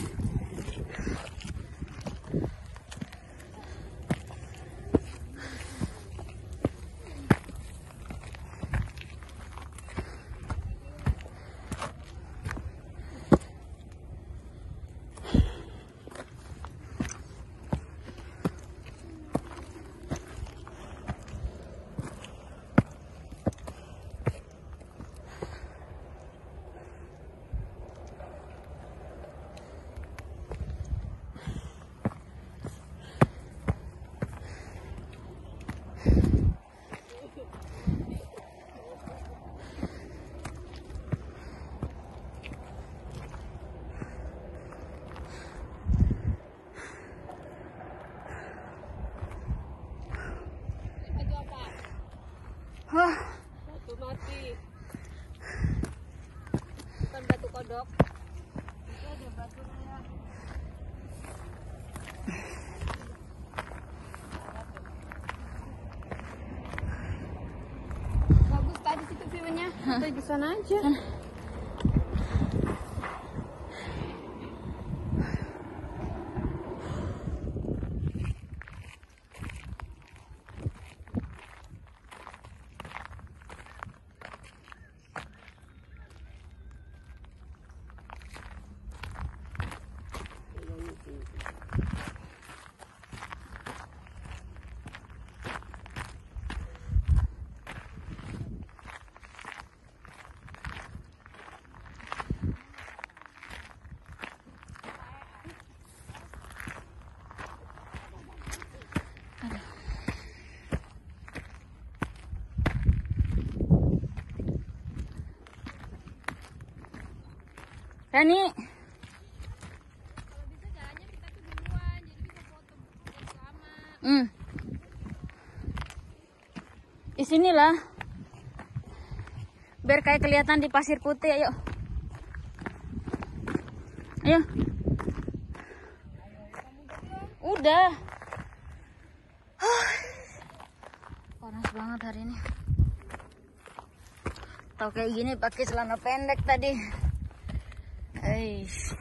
Batu mati. Bukan batu kodok. Itu ada batunya. Bagus tadi situ view-nya. Kita di sana aja. Rani. Kalau bisa jalannya kita tuh duluan, jadi bisa foto lama. Di sinilah. Biar kayak kelihatan di pasir putih, ayo. Ayo. Udah. Panas banget hari ini. Tahu kayak gini pakai celana pendek tadi. Eish.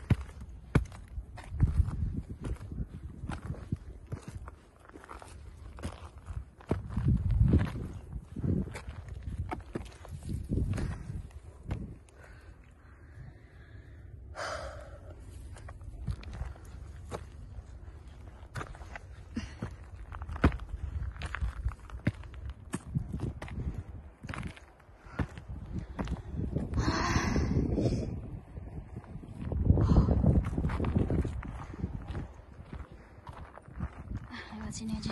Lewat sini aja.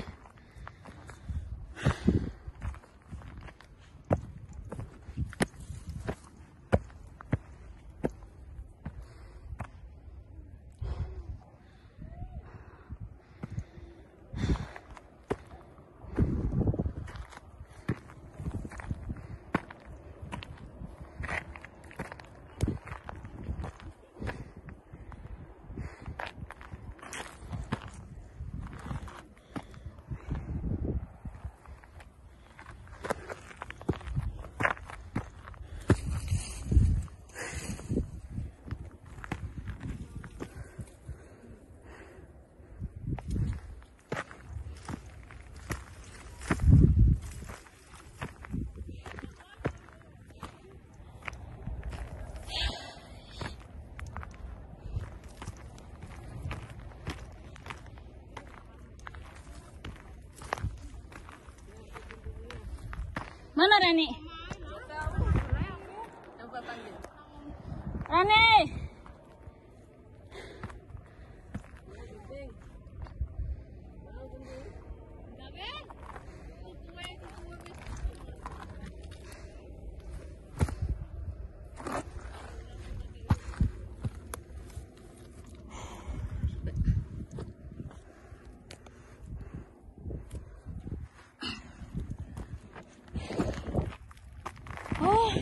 Rani? Rani. Oh.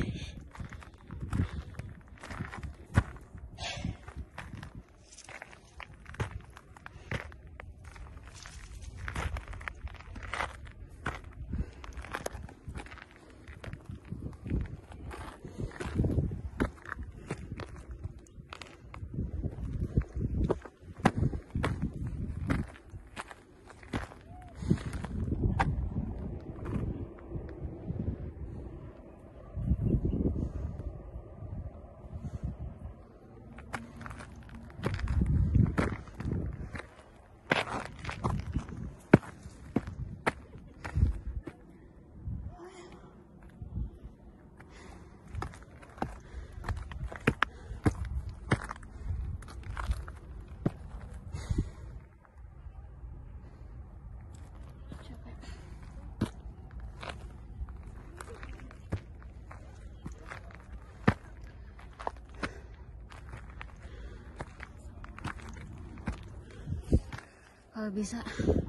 Kalau bisa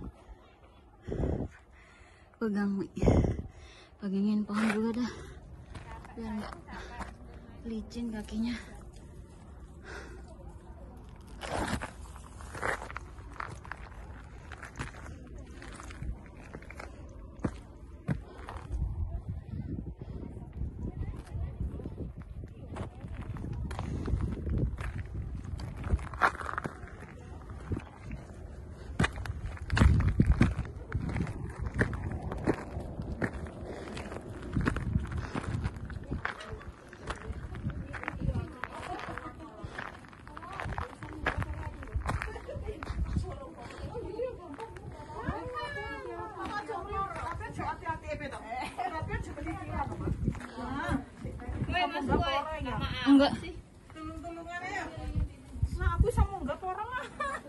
pegangin pohon dulu dah biar nggak licin kakinya. Enggak. Aku sama enggak orang mah.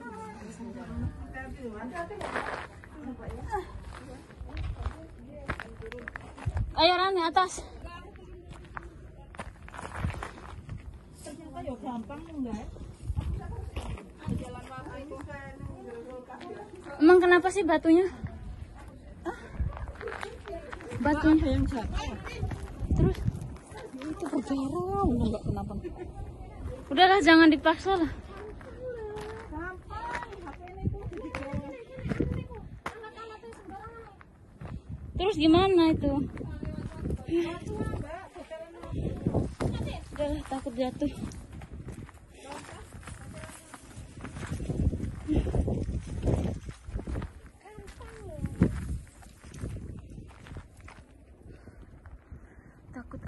Ayo Rani atas. Ternyata ya gampang enggak? Emang kenapa sih batunya? Batunya Yang jatuh. terus Itu berdarah, enggak kenapa. udahlah jangan dipaksa lah. Terus gimana itu? Udahlah takut jatuh. Takut.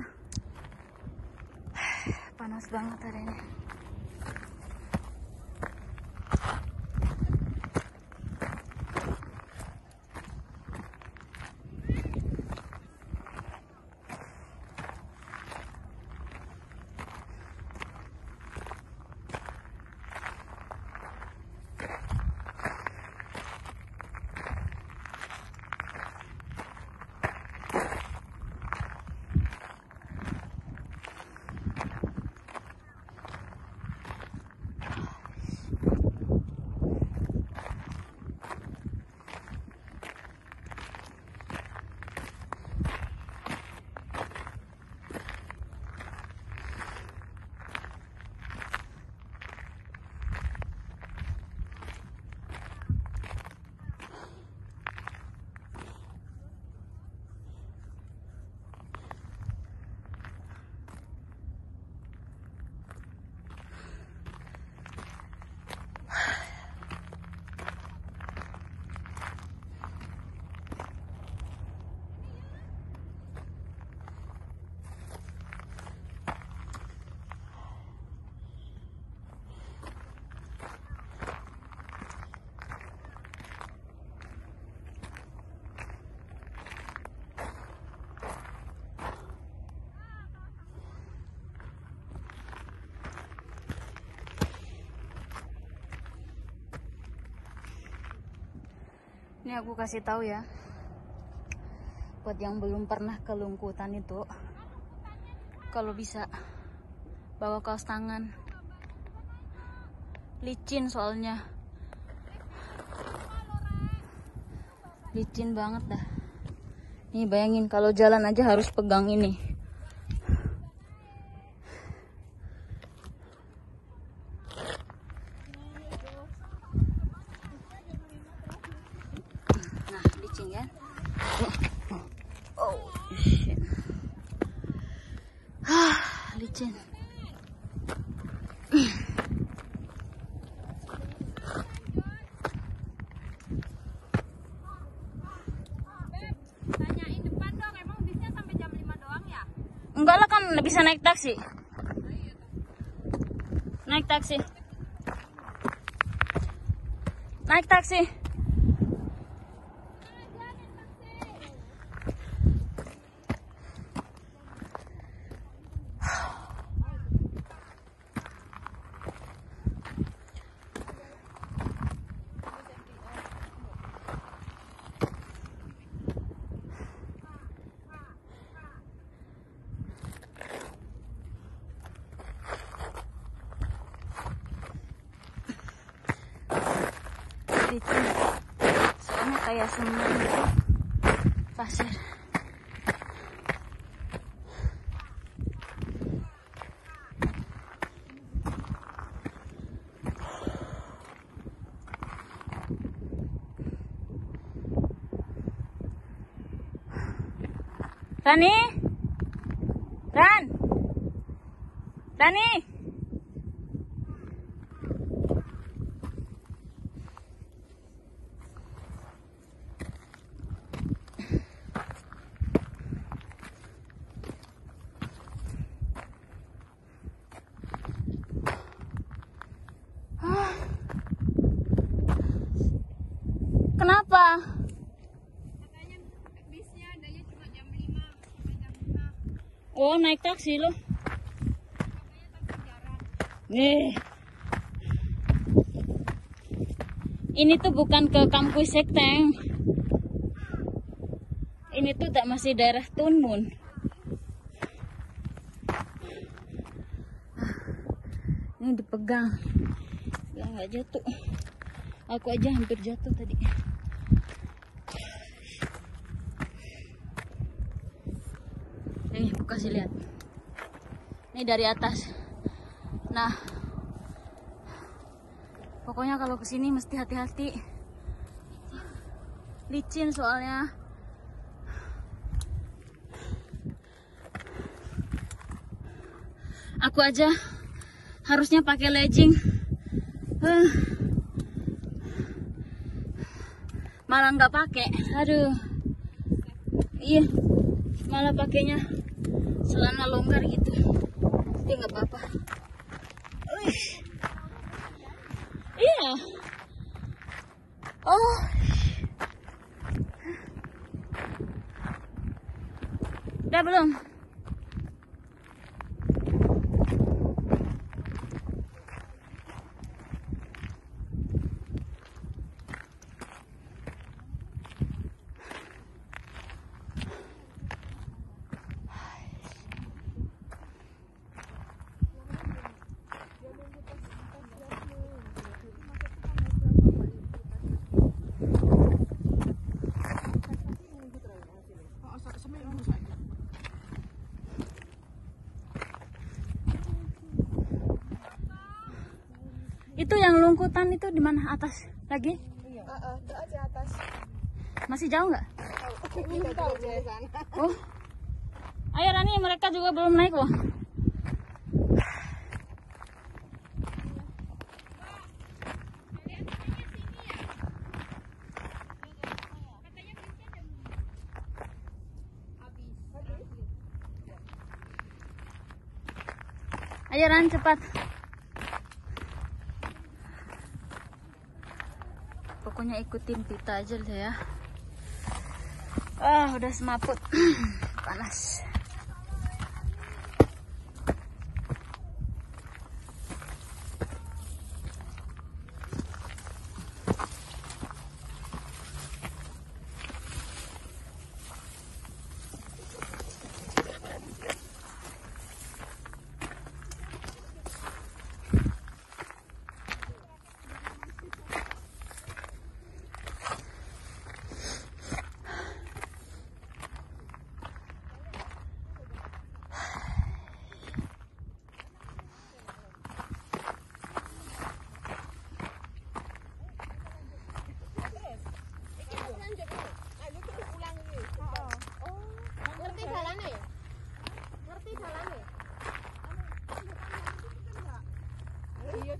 Panas banget hari ini. Ini aku kasih tahu ya, buat yang belum pernah ke Lungkutan itu, kalau bisa bawa kaos tangan. Licin soalnya, licin banget dah. Nih bayangin kalau jalan aja harus pegang ini. Nah, licin ya. Oh shit. Licin. Enggak lah, kan bisa naik taksi. Naik taksi. Naik taksi. Licin. Soalnya kayak semen gitu, pasir. Rani, Rani. Kenapa? Katanya bisnya adanya cuma jam 5 sampai jam 5. Oh, naik taksi lo. Makanya taksi jarang. Ini tuh bukan ke kampus Sekteng. Ini tuh tak masih daerah Tunmun. Ini dipegang. Ya nggak jatuh. Aku aja hampir jatuh tadi. Nih, aku kasih lihat. Ini dari atas. Nah, pokoknya kalau kesini mesti hati-hati. Licin soalnya. Aku aja harusnya pakai legging. Malah nggak pakai. Aduh. Iya. Malah pakainya celana longgar gitu. Tapi nggak apa-apa. Iya. Oh. Udah belum? Itu yang Lungkutan itu di mana atas lagi? Iya. Itu aja atas. Masih jauh nggak? Kita tahu di sana. Oh. Ayo Rani, mereka juga belum naik loh. Ayo Ran, cepat. Pokoknya ikutin Pita aja deh ya. Udah semaput. Panas.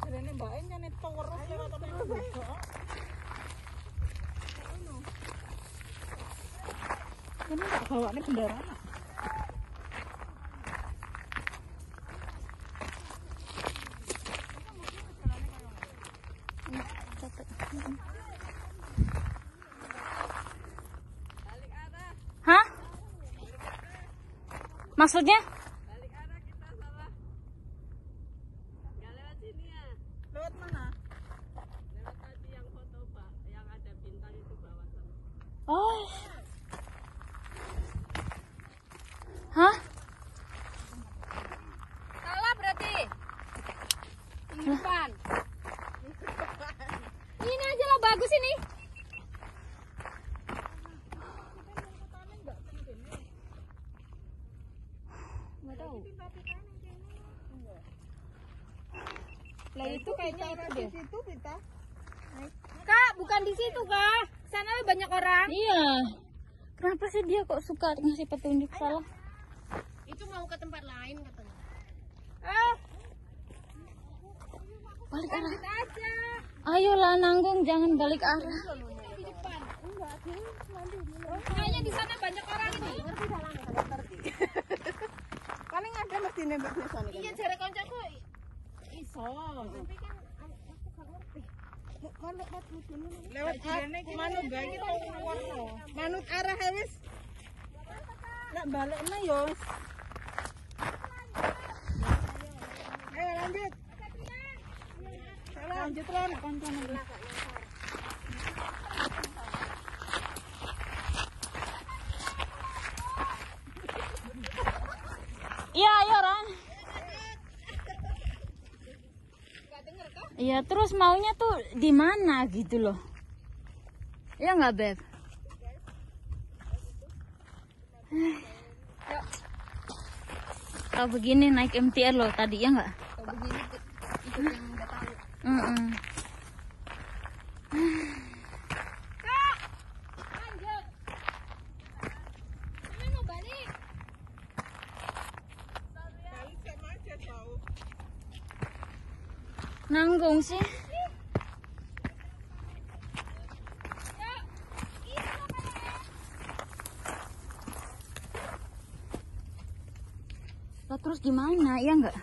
Ini Mbak En kan itu terus lewat apa? Ini tak bawa nih kendaraan. Hah? Maksudnya? Balik arah kita salah. Nggak lewat sini ya. Lewat mana? Lewat tadi yang foto Pak, yang ada bintang itu bawah sana. Oh. Hah? Salah berarti. Di depan. Ini aja lah bagus ini. Nggak tahu. Lah itu kayaknya itu deh. Situ kita. Kak, bukan di situ kak. Sana banyak orang. Iya. Kenapa sih dia kok suka ngasih petunjuk salah? Itu mau ke tempat lain katanya. Balik arah. Kita aja. Ayolah nanggung, jangan balik arah. Di depan. Kayaknya di sana banyak orang ini. Paling ada mesti nembaknya sana. Iya, jarak koncoku iso. Tapi kan aku gak ngerti. Lewat kene iki manut gawe kita warno. Manut arah wis. Nek balikna yo. Ayo lanjut. Lanjut Ron, koncone. Iya, ayo Ran. Iya, terus maunya tuh di mana gitu loh. Iya nggak Beb? Kalau begini naik MTR loh tadi ya nggak? Kalau begini ikut yang nggak tahu. Kak, lanjut. Ini mau balik. Balik sama aja tahu. Nanggung sih. Lah terus gimana? Ya nggak?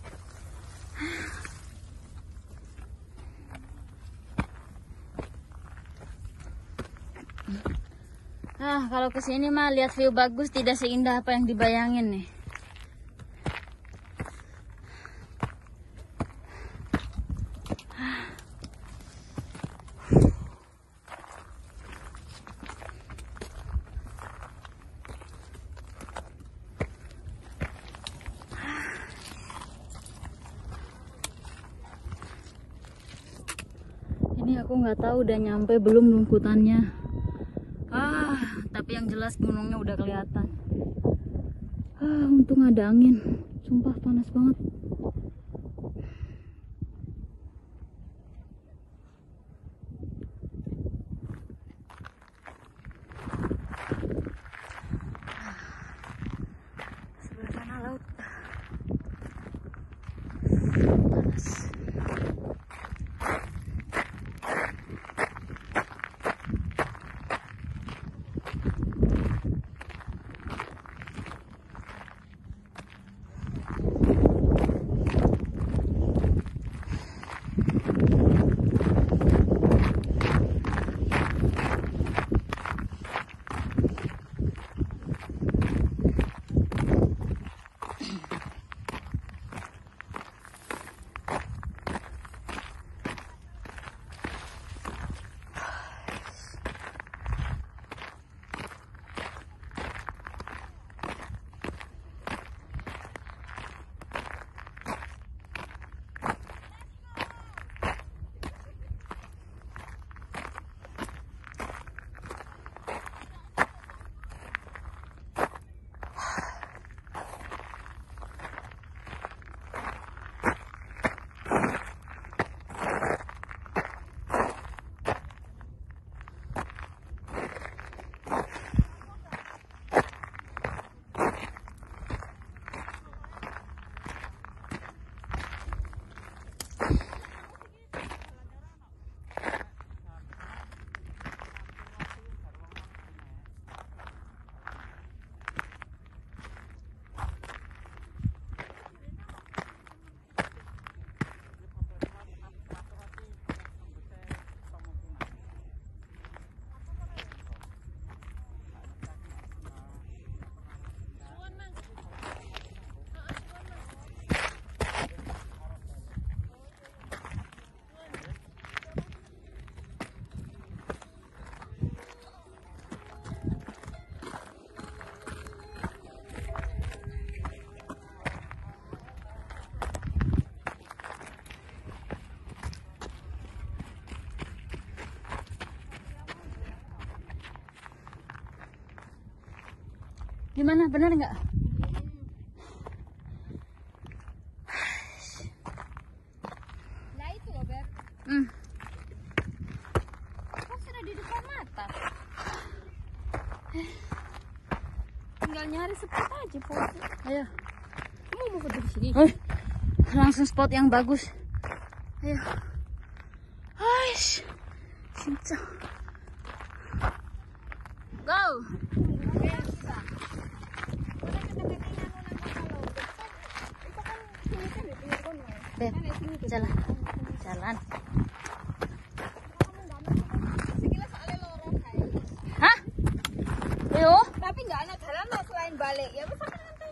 Kalau kesini mah lihat view bagus tidak seindah apa yang dibayangin nih. Ini aku nggak tahu udah nyampe belum lumputannya. Tapi yang jelas gunungnya udah kelihatan. Untung ada angin. Sumpah panas banget. Sebelah sana laut. Panas. Gimana, bener nggak? Nah itu loh Beb. Kok sudah di depan mata? Tinggal nyari spot aja foto. Ayo. Kamu mau foto di sini? Langsung spot yang bagus. Ayo. Aish. Cinta. Go. Beb, jalan. Jalan. Hah? Ayo. Tapi nggak ada jalan loh selain balik. Ya bisa kan nanti.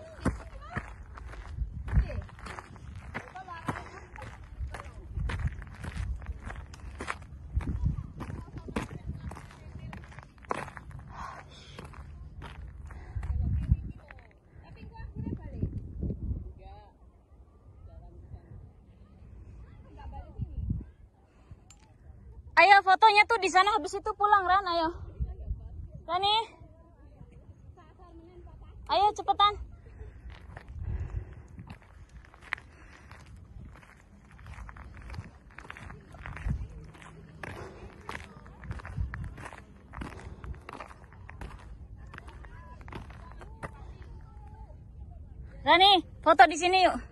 Ayo fotonya tuh di sana, habis itu pulang Ran, ayo. Rani. Ayo cepetan. Rani, foto di sini yuk.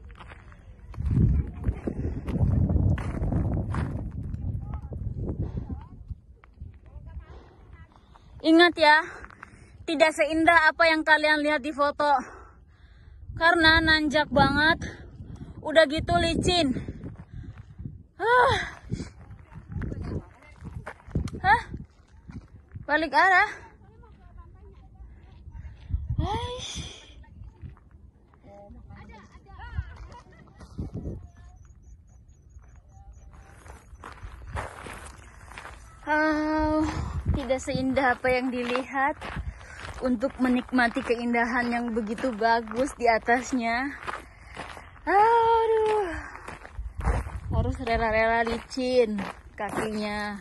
Ingat ya, tidak seindah apa yang kalian lihat di foto. Karena nanjak banget, udah gitu licin. Hah? Balik arah. Tidak seindah apa yang dilihat. Untuk menikmati keindahan yang begitu bagus di atasnya, aduh, harus rela-rela licin kakinya.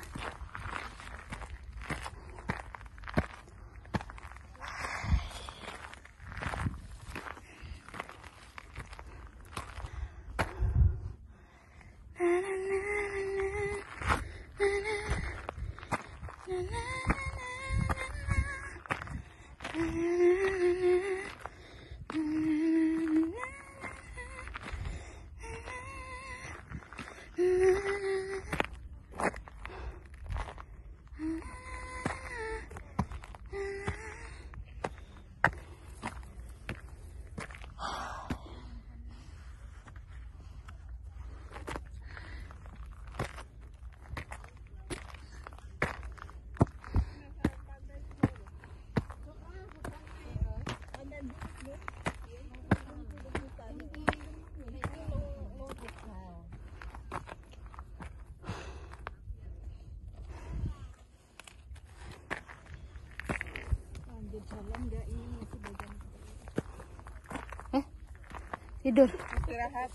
Tidur. Istirahat.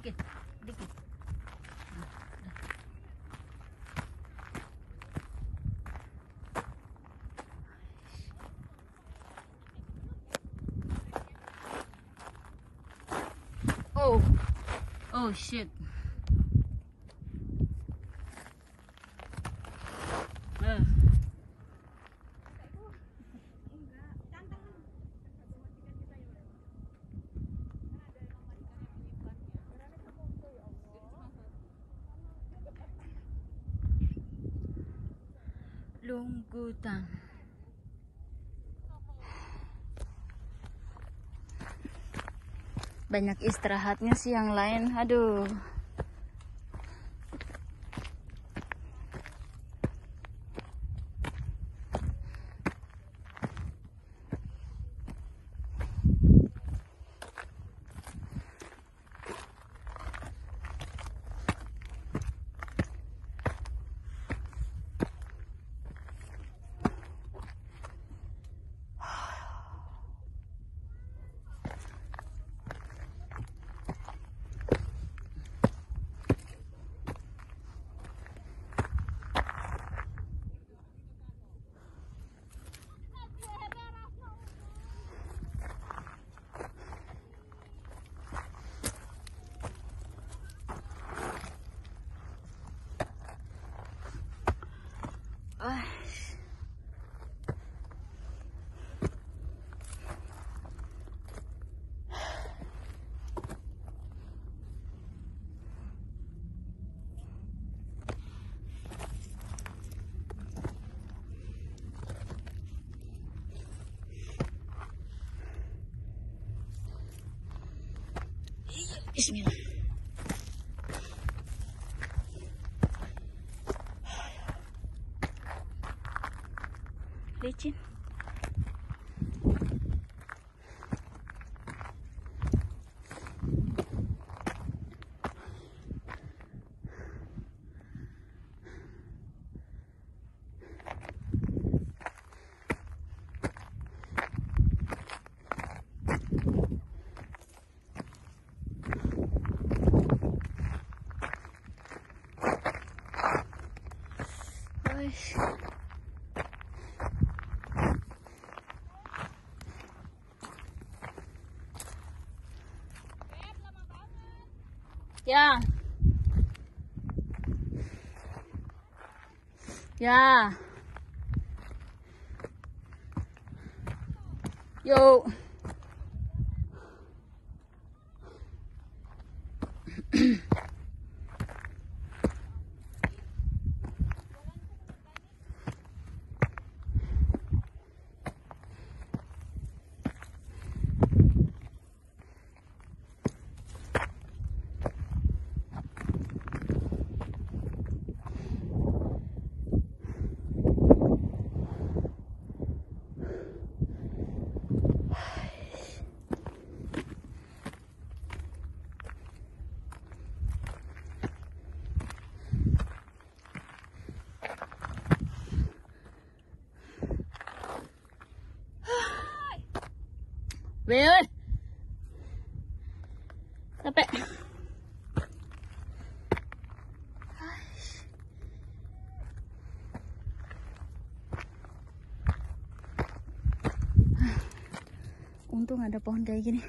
dikit. Oh shit. Lunggutan. Banyak istirahatnya sih yang lain. Aduh. Bismillah. Licin. Ya. Ya. Yo. Về ơi. Capek. Untung ada pohon kayak gini.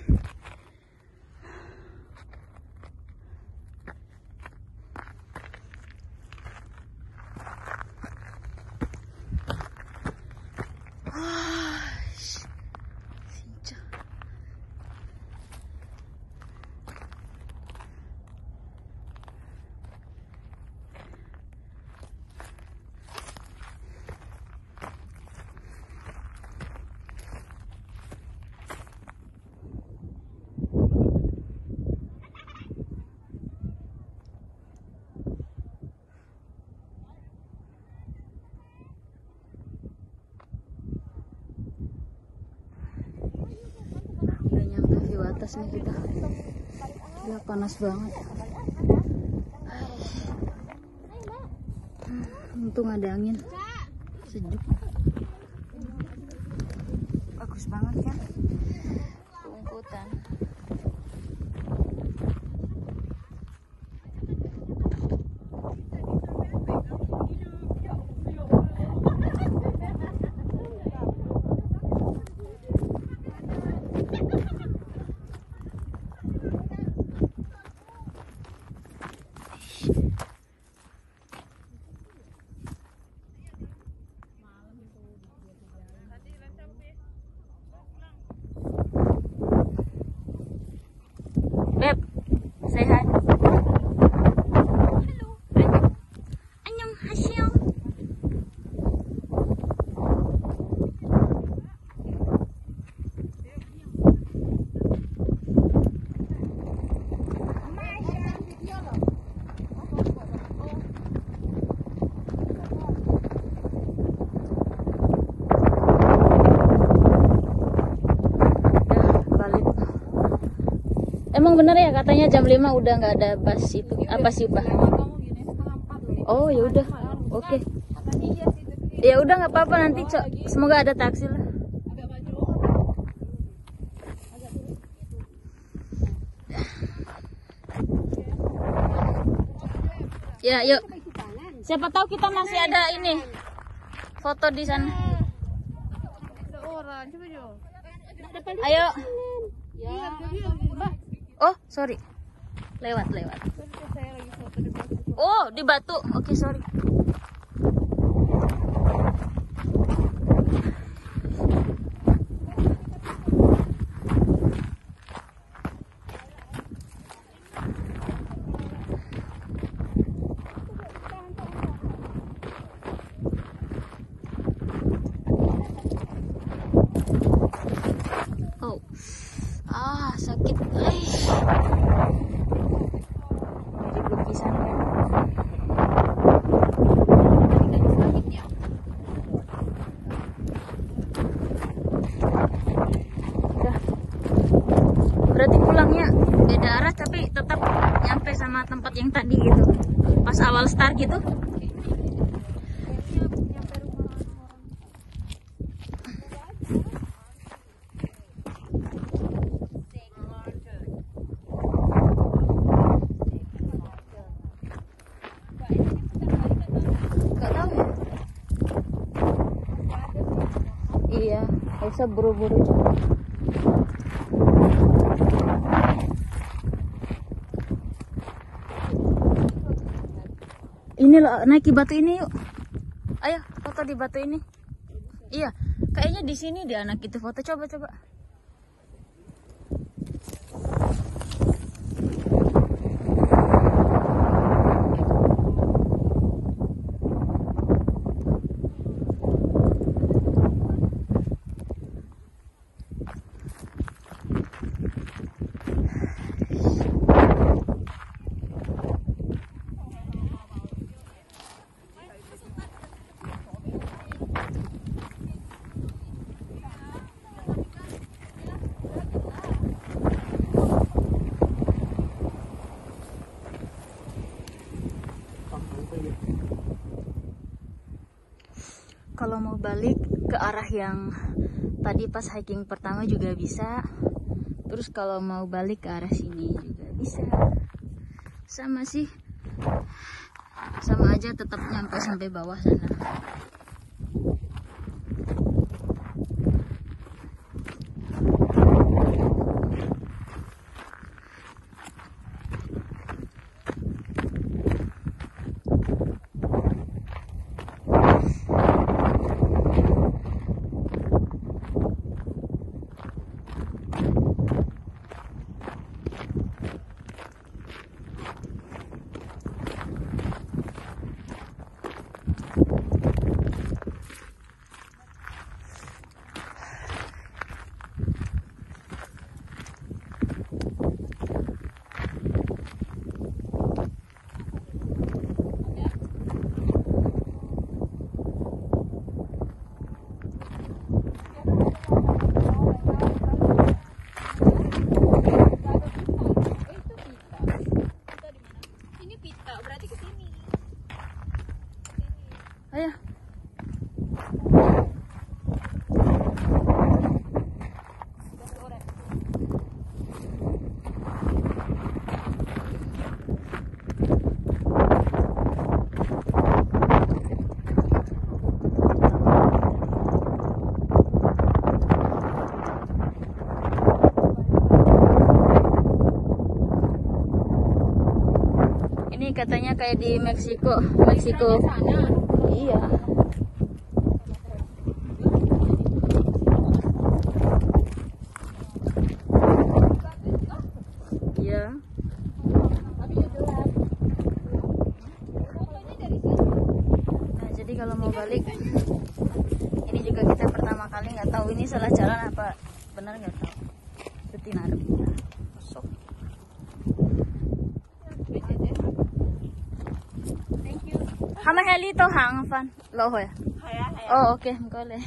Atas nih kita, udah panas banget. Untung ada angin, sejuk, bagus banget kan, rumputan. Emang bener ya katanya jam 5 udah nggak ada bus itu. Apa sih, Pak? Oh, ya udah. Oke. Ya udah nggak apa-apa nanti, Cok. Semoga ada taksi lah. Ya, yuk. Siapa tahu kita masih ada ini foto di sana. Ayo. Oh, sorry. Lewat. Oh, di Batu. Oke, sorry. Oh. Sakit. Jadi lukisan kan. Udah. Berarti pulangnya beda arah tapi tetap nyampe sama tempat yang tadi gitu. Pas awal start gitu. Iya, Aisyah buru-buru. Ini loh, naiki batu ini yuk. Ayo, foto di batu ini. Iya, kayaknya di sini dia anak itu foto. Coba. Kalau mau balik ke arah yang tadi pas hiking pertama juga bisa. Terus kalau mau balik ke arah sini juga bisa. Sama sih. Sama aja tetap nyampe sampai bawah sana. Ayo. Ini katanya kayak di Meksiko. Iya. Iya. Nah, jadi kalau mau balik, ini juga kita pertama kali, nggak tahu ini salah jalan apa benar, nggak tahu. Betina kosong. Hama heli to hang fan lo ya. Oh oke, boleh.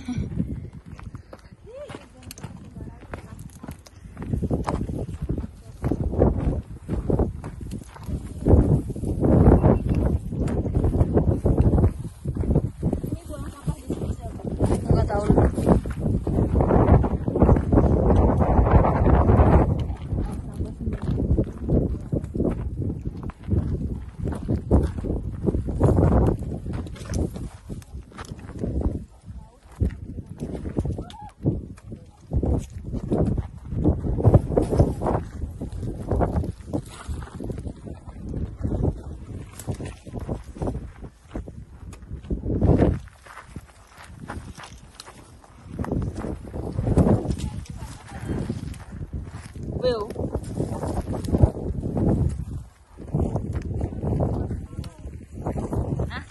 Will. Hah?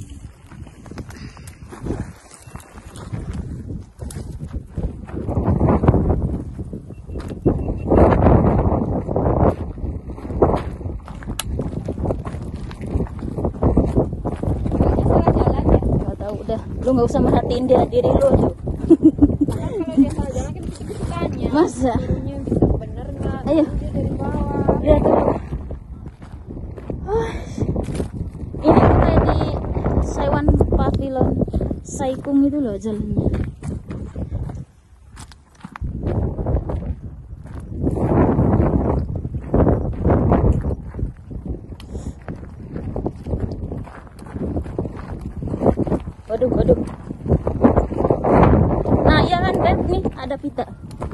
Gak tahu udah, lu nggak usah merhatiin dia diri lu tuh. Kalau dia salah jalan kan kita tanya. Masa? Gurunya gitu bener nggak? Ayo. Dia dari bawah. Lihat tuh. Ini tuh kayak di Saiwan Pavilion Saikung itu loh jalannya. Waduh, waduh. Nah, iya kan, Beb? Nih, ada pita.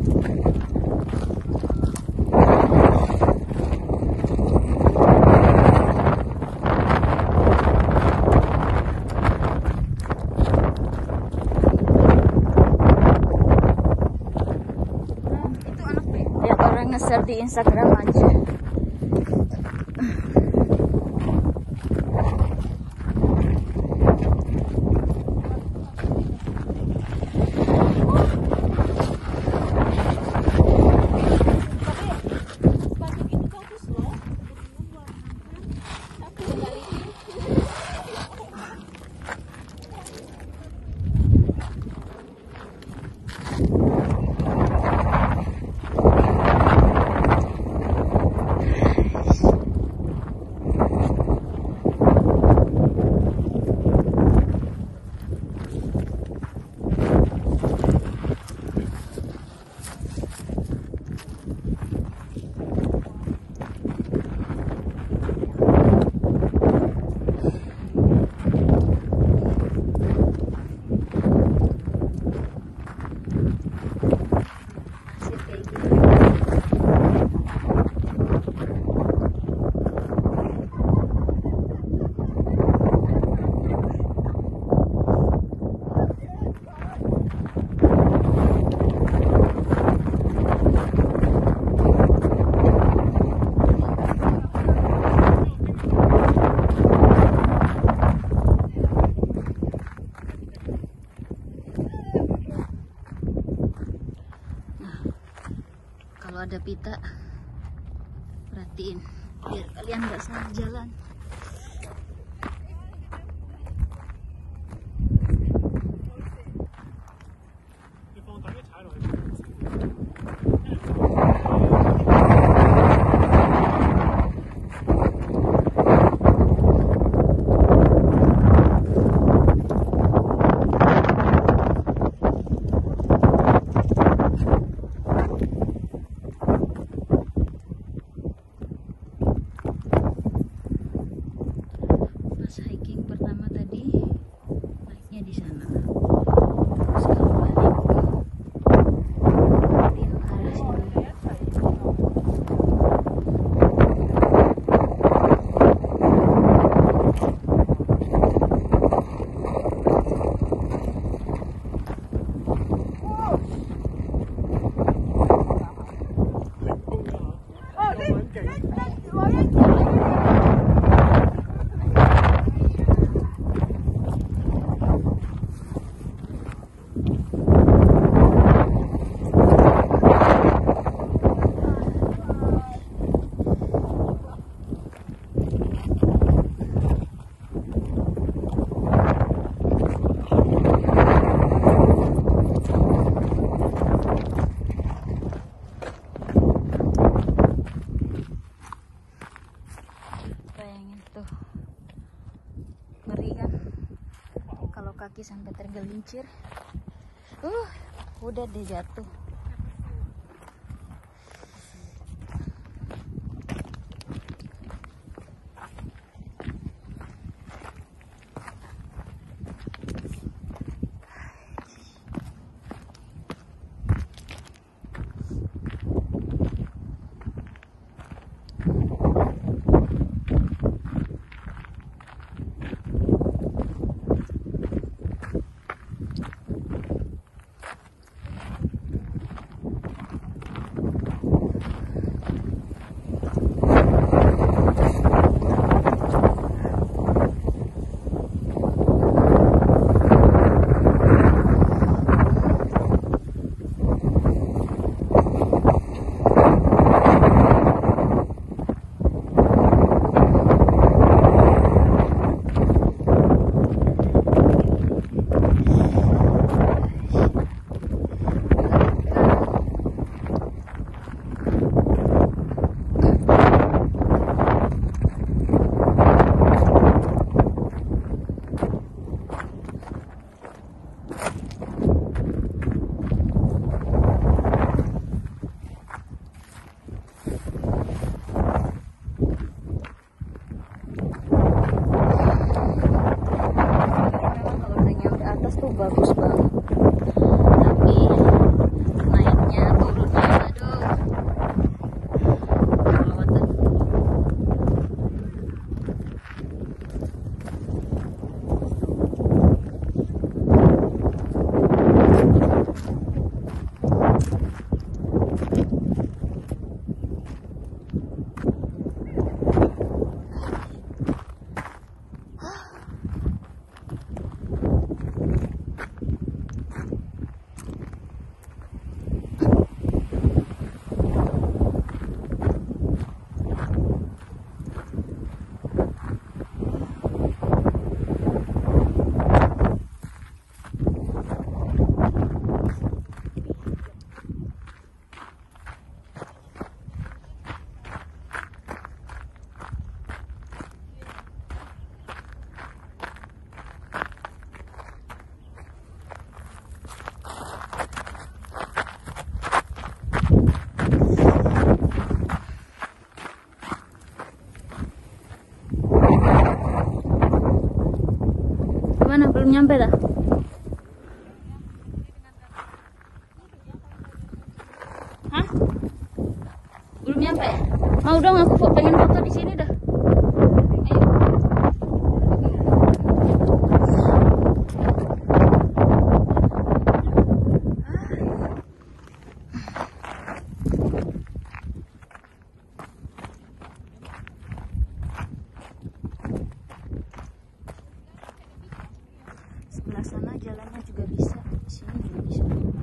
Itu anak Beb. Lihat orang nge-share di Instagram aja. Kalau ada pita, perhatiin biar kalian nggak salah jalan. Hiking pertama tadi naiknya di sana. Sekarang balik di arah sini. Bayangin tuh, ngeri kan kalau kaki sampai tergelincir. Udah deh jatuh. bagus banget. Tapi naiknya turunnya aduh. Kelewatan. Mana belum nyampe dah? Hah? Belum nyampe? Mau dong, aku pengen foto di sini dah. Ayo. Sebelah sana jalannya juga bisa, sini juga bisa.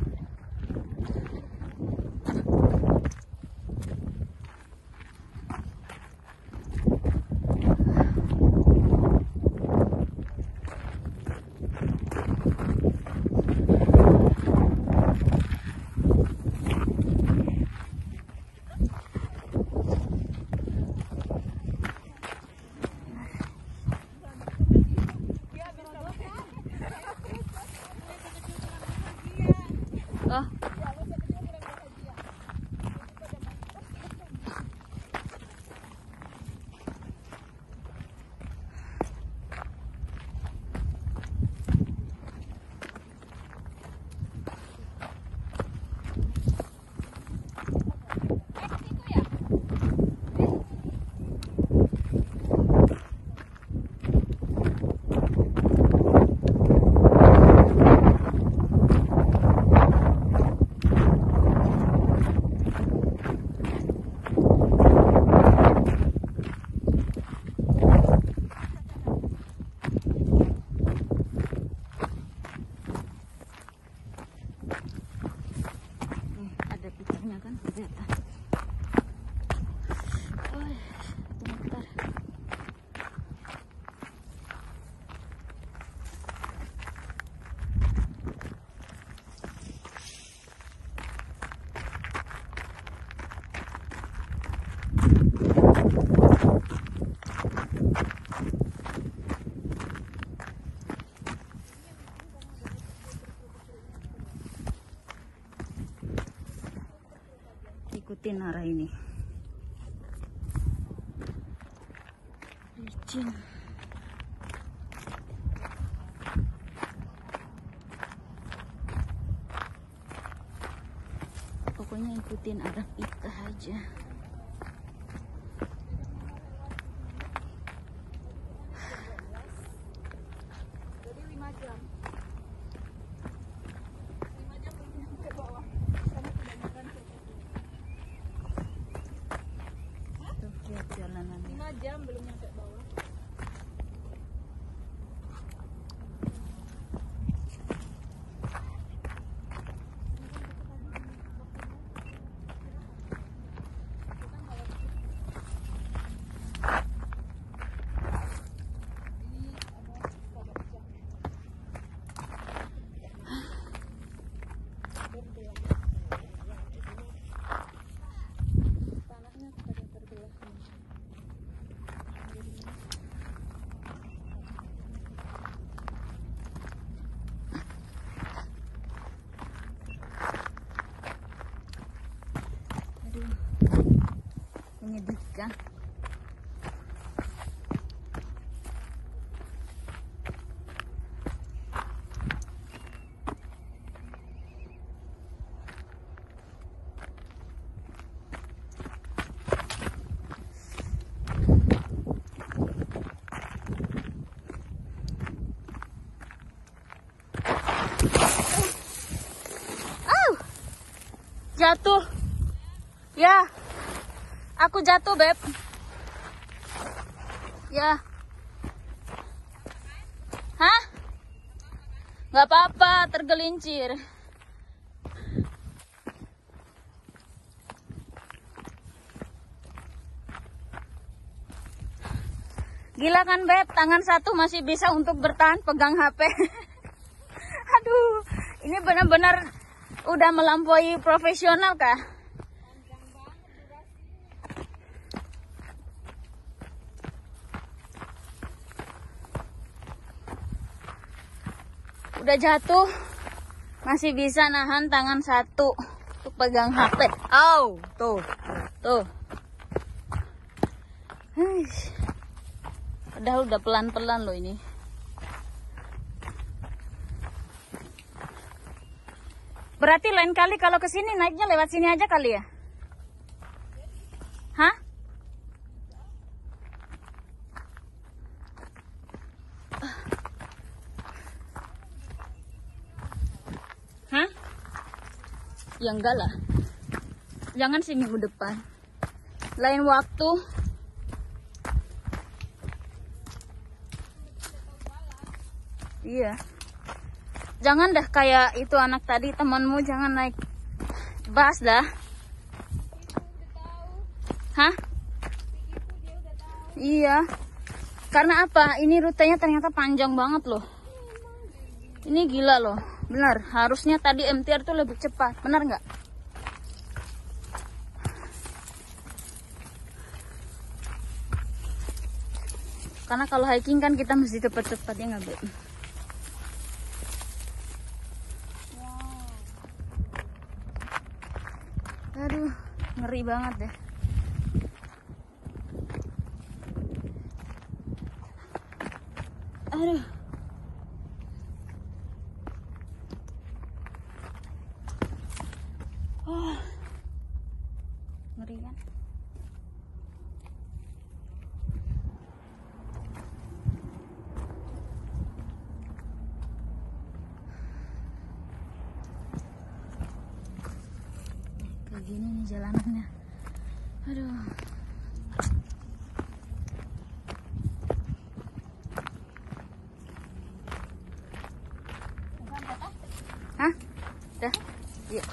Oh. Ada pikirnya kan kelihatan. Bentar. Ikutin arah ini. Licin. Pokoknya ikutin arah kita aja. Jadi 5 jam. 5 jam belum nyampe bawah. Karena kebanyakan Tuh, lihat jalanannya. 5 jam belum nyampe bawah. jatuh. Ya. Aku jatuh, Beb. Ya. Hah? Gak apa-apa, tergelincir. Gila kan, Beb? Tangan satu masih bisa untuk bertahan pegang HP. Aduh, ini benar-benar udah melampaui profesional kah? Udah jatuh, masih bisa nahan tangan satu untuk pegang HP. Au, tuh, tuh. Udah pelan-pelan loh ini. Berarti lain kali kalau ke sini naiknya lewat sini aja kali ya? Hah? Hah? Ya enggak lah. Jangan sih minggu depan. Lain waktu. Iya. Jangan dah kayak itu anak tadi, temanmu, jangan naik bus dah. Hah? Iya. Karena apa? Ini rutenya ternyata panjang banget loh. Ini gila loh. Benar, harusnya tadi MTR tuh lebih cepat. Benar nggak? Karena kalau hiking kan kita mesti cepat-cepat, ya nggak, Beb? Aduh, ngeri banget deh. Aduh. Oh. Ngeri kan? Gini nih jalanannya. Aduh. Hah? Dah. Iya.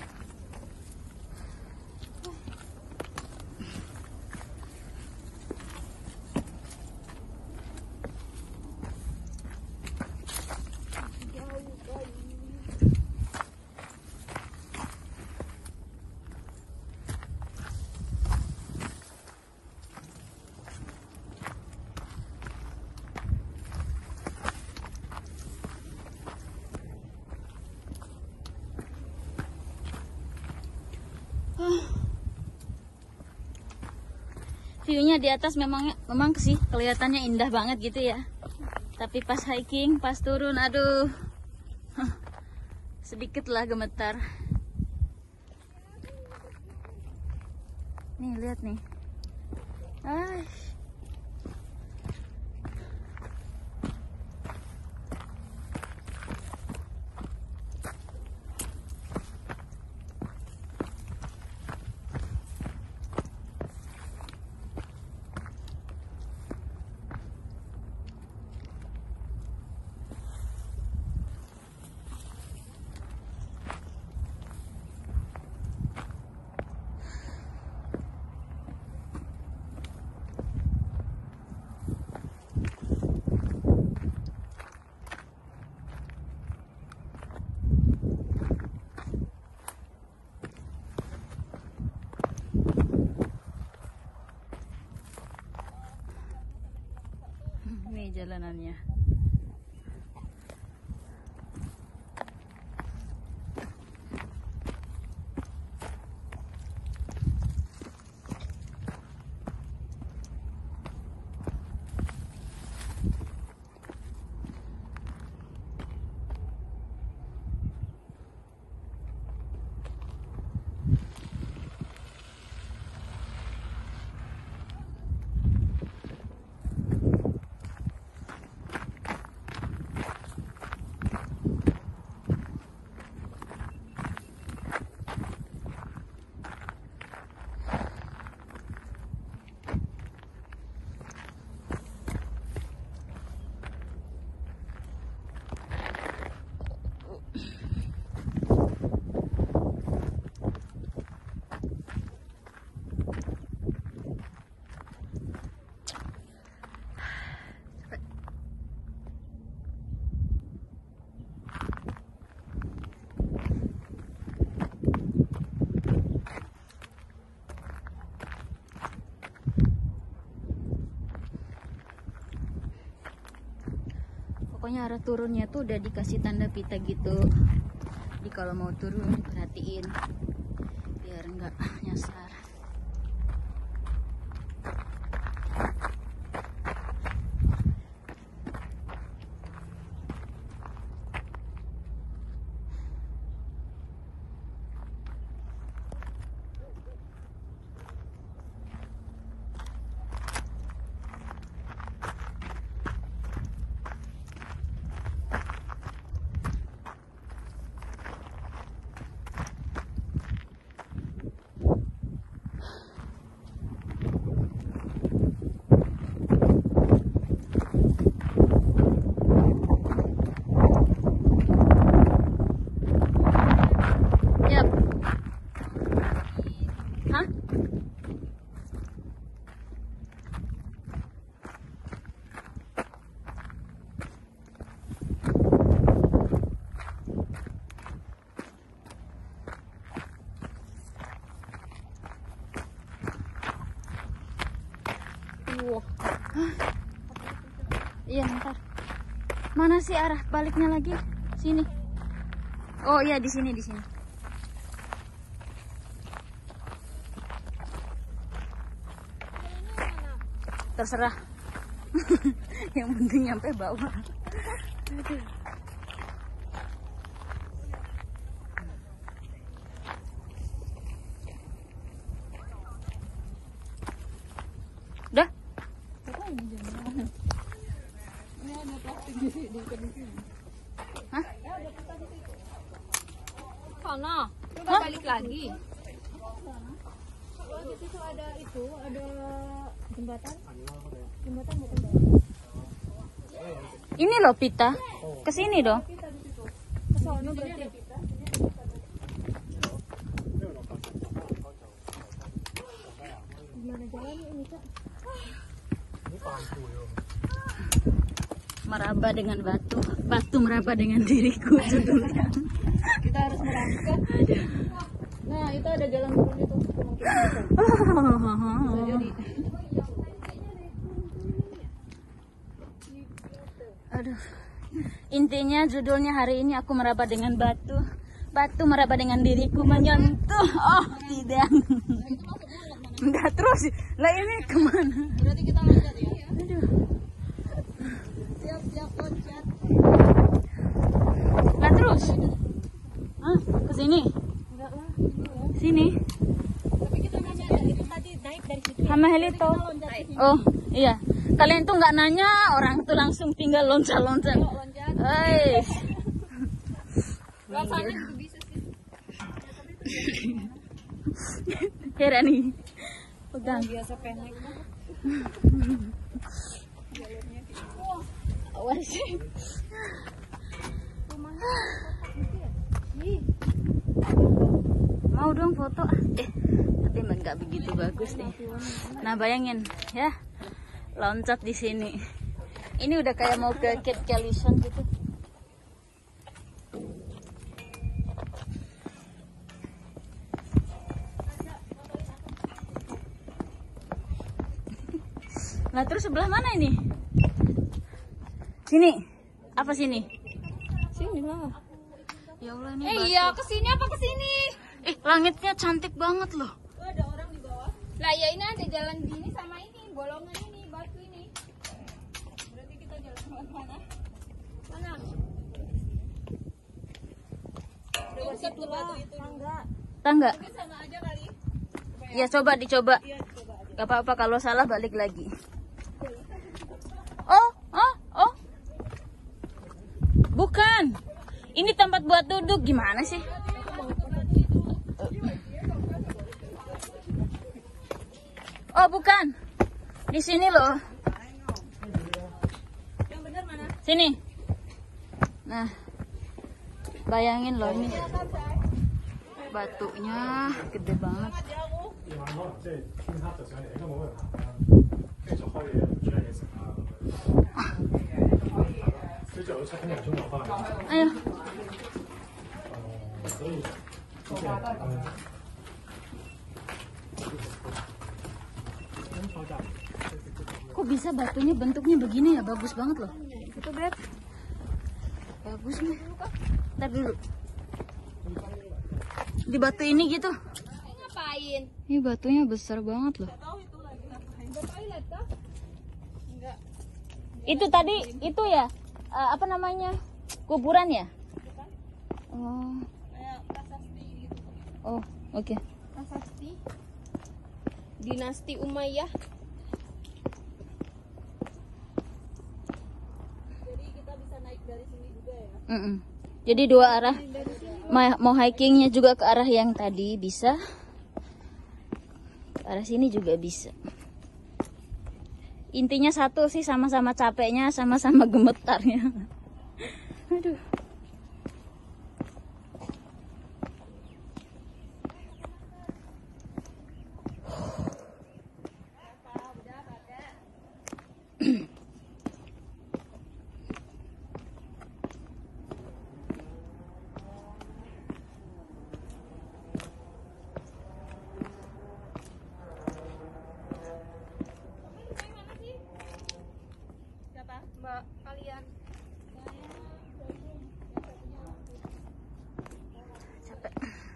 View-nya di atas memang sih kelihatannya indah banget gitu ya. Tapi pas hiking, pas turun, aduh, sedikit lah gemetar. Nih lihat nih. Ini jalanannya. Pokoknya arah turunnya tuh udah dikasih tanda pita gitu. Jadi kalau mau turun perhatiin biar nggak nyasar. Iya, ntar. Mana sih arah baliknya lagi? Sini. Oh iya, di sini, di sini. Terserah. Yang penting nyampe bawah. Aduh. Udah? Hah? Sana, coba balik lagi. Di situ ada itu, ada jembatan. Jembatan bukan. Ini loh pita. Kesini dong. Ke sono berarti. Gimana jalannya ini, Kak? Meraba dengan batu, batu meraba dengan diriku judulnya. Kita harus merangkak. Nah, itu ada jalan turun itu. Jadi Aduh. Intinya judulnya hari ini aku meraba dengan batu. Batu meraba dengan diriku menyentuh. Oh, tidak. Enggak terus. Lah ini kemana? berarti kita loncat ya. Aduh. Siap-siap loncat. Lah terus. Hah? Ke sini? Enggak lah. Sini. Tapi kita nanya itu tadi naik dari situ. Sama Helito. Oh, iya. Kalian tuh nggak nanya, orang tuh langsung tinggal loncat-loncat. Loncat. Hei. Rasanya juga bisa sih. Heran nih. Pegang. Biasa pendek. Awas sih. Mau dong foto? Tapi nggak begitu bagus deh. Nah bayangin ya, loncat di sini. Ini udah kayak mau ke Kate Callison gitu. Nah terus sebelah mana ini? Sini? Apa sini? Sini lah. Ya Allah ini. Iya, kesini apa kesini? Langitnya cantik banget loh. Ada orang di bawah. Lah ya ini ada jalan gini sama ini, bolongan ini, batu ini. Berarti kita jalan kemana? Mana? Coba satu batu itu. Enggak. Tangga? Sama aja kali. Ya coba dicoba. Iya, coba aja. Gak apa-apa kalau salah balik lagi. Oh. Bukan. Ini tempat buat duduk. Gimana sih? Oh, bukan. Di sini loh. Yang benar mana? Sini. Nah. Bayangin loh ini. Batunya gede banget. 即係天黑就上嚟，應該冇人行啦。跟住就開嘢，唔煮嘢食啊咁樣。跟住我7點鐘落翻嚟。 Ayo. 所以即係 Kok bisa batunya bentuknya begini ya? Bagus banget loh. Itu, Beb. Bagus nih. Ntar dulu. Di batu ini gitu. Ngapain? Ini batunya besar banget loh. Itu tadi itu ya apa namanya, kuburan ya? Oh. Oh, oke. Prasasti Dinasti Umayyah. Jadi kita bisa naik dari sini juga ya. Jadi dua arah. Mau hikingnya juga ke arah yang tadi bisa. Ke arah sini juga bisa. Intinya satu sih, sama-sama capeknya, sama-sama gemetarnya. Aduh. Mbak, kalian Capek.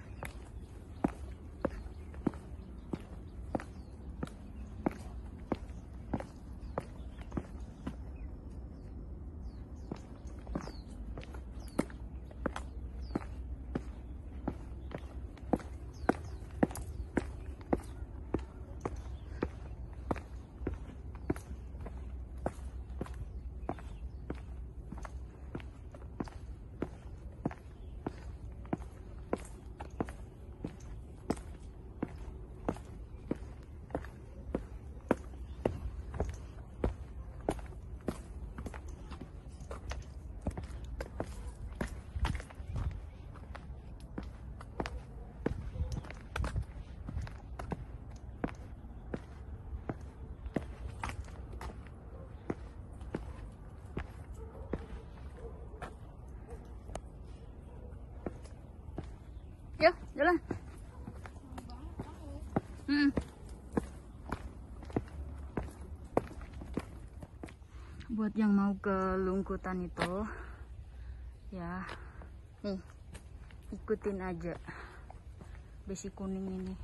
Yuk, jalan. Buat yang mau ke Lungkutan itu, ya, nih, ikutin aja besi kuning ini.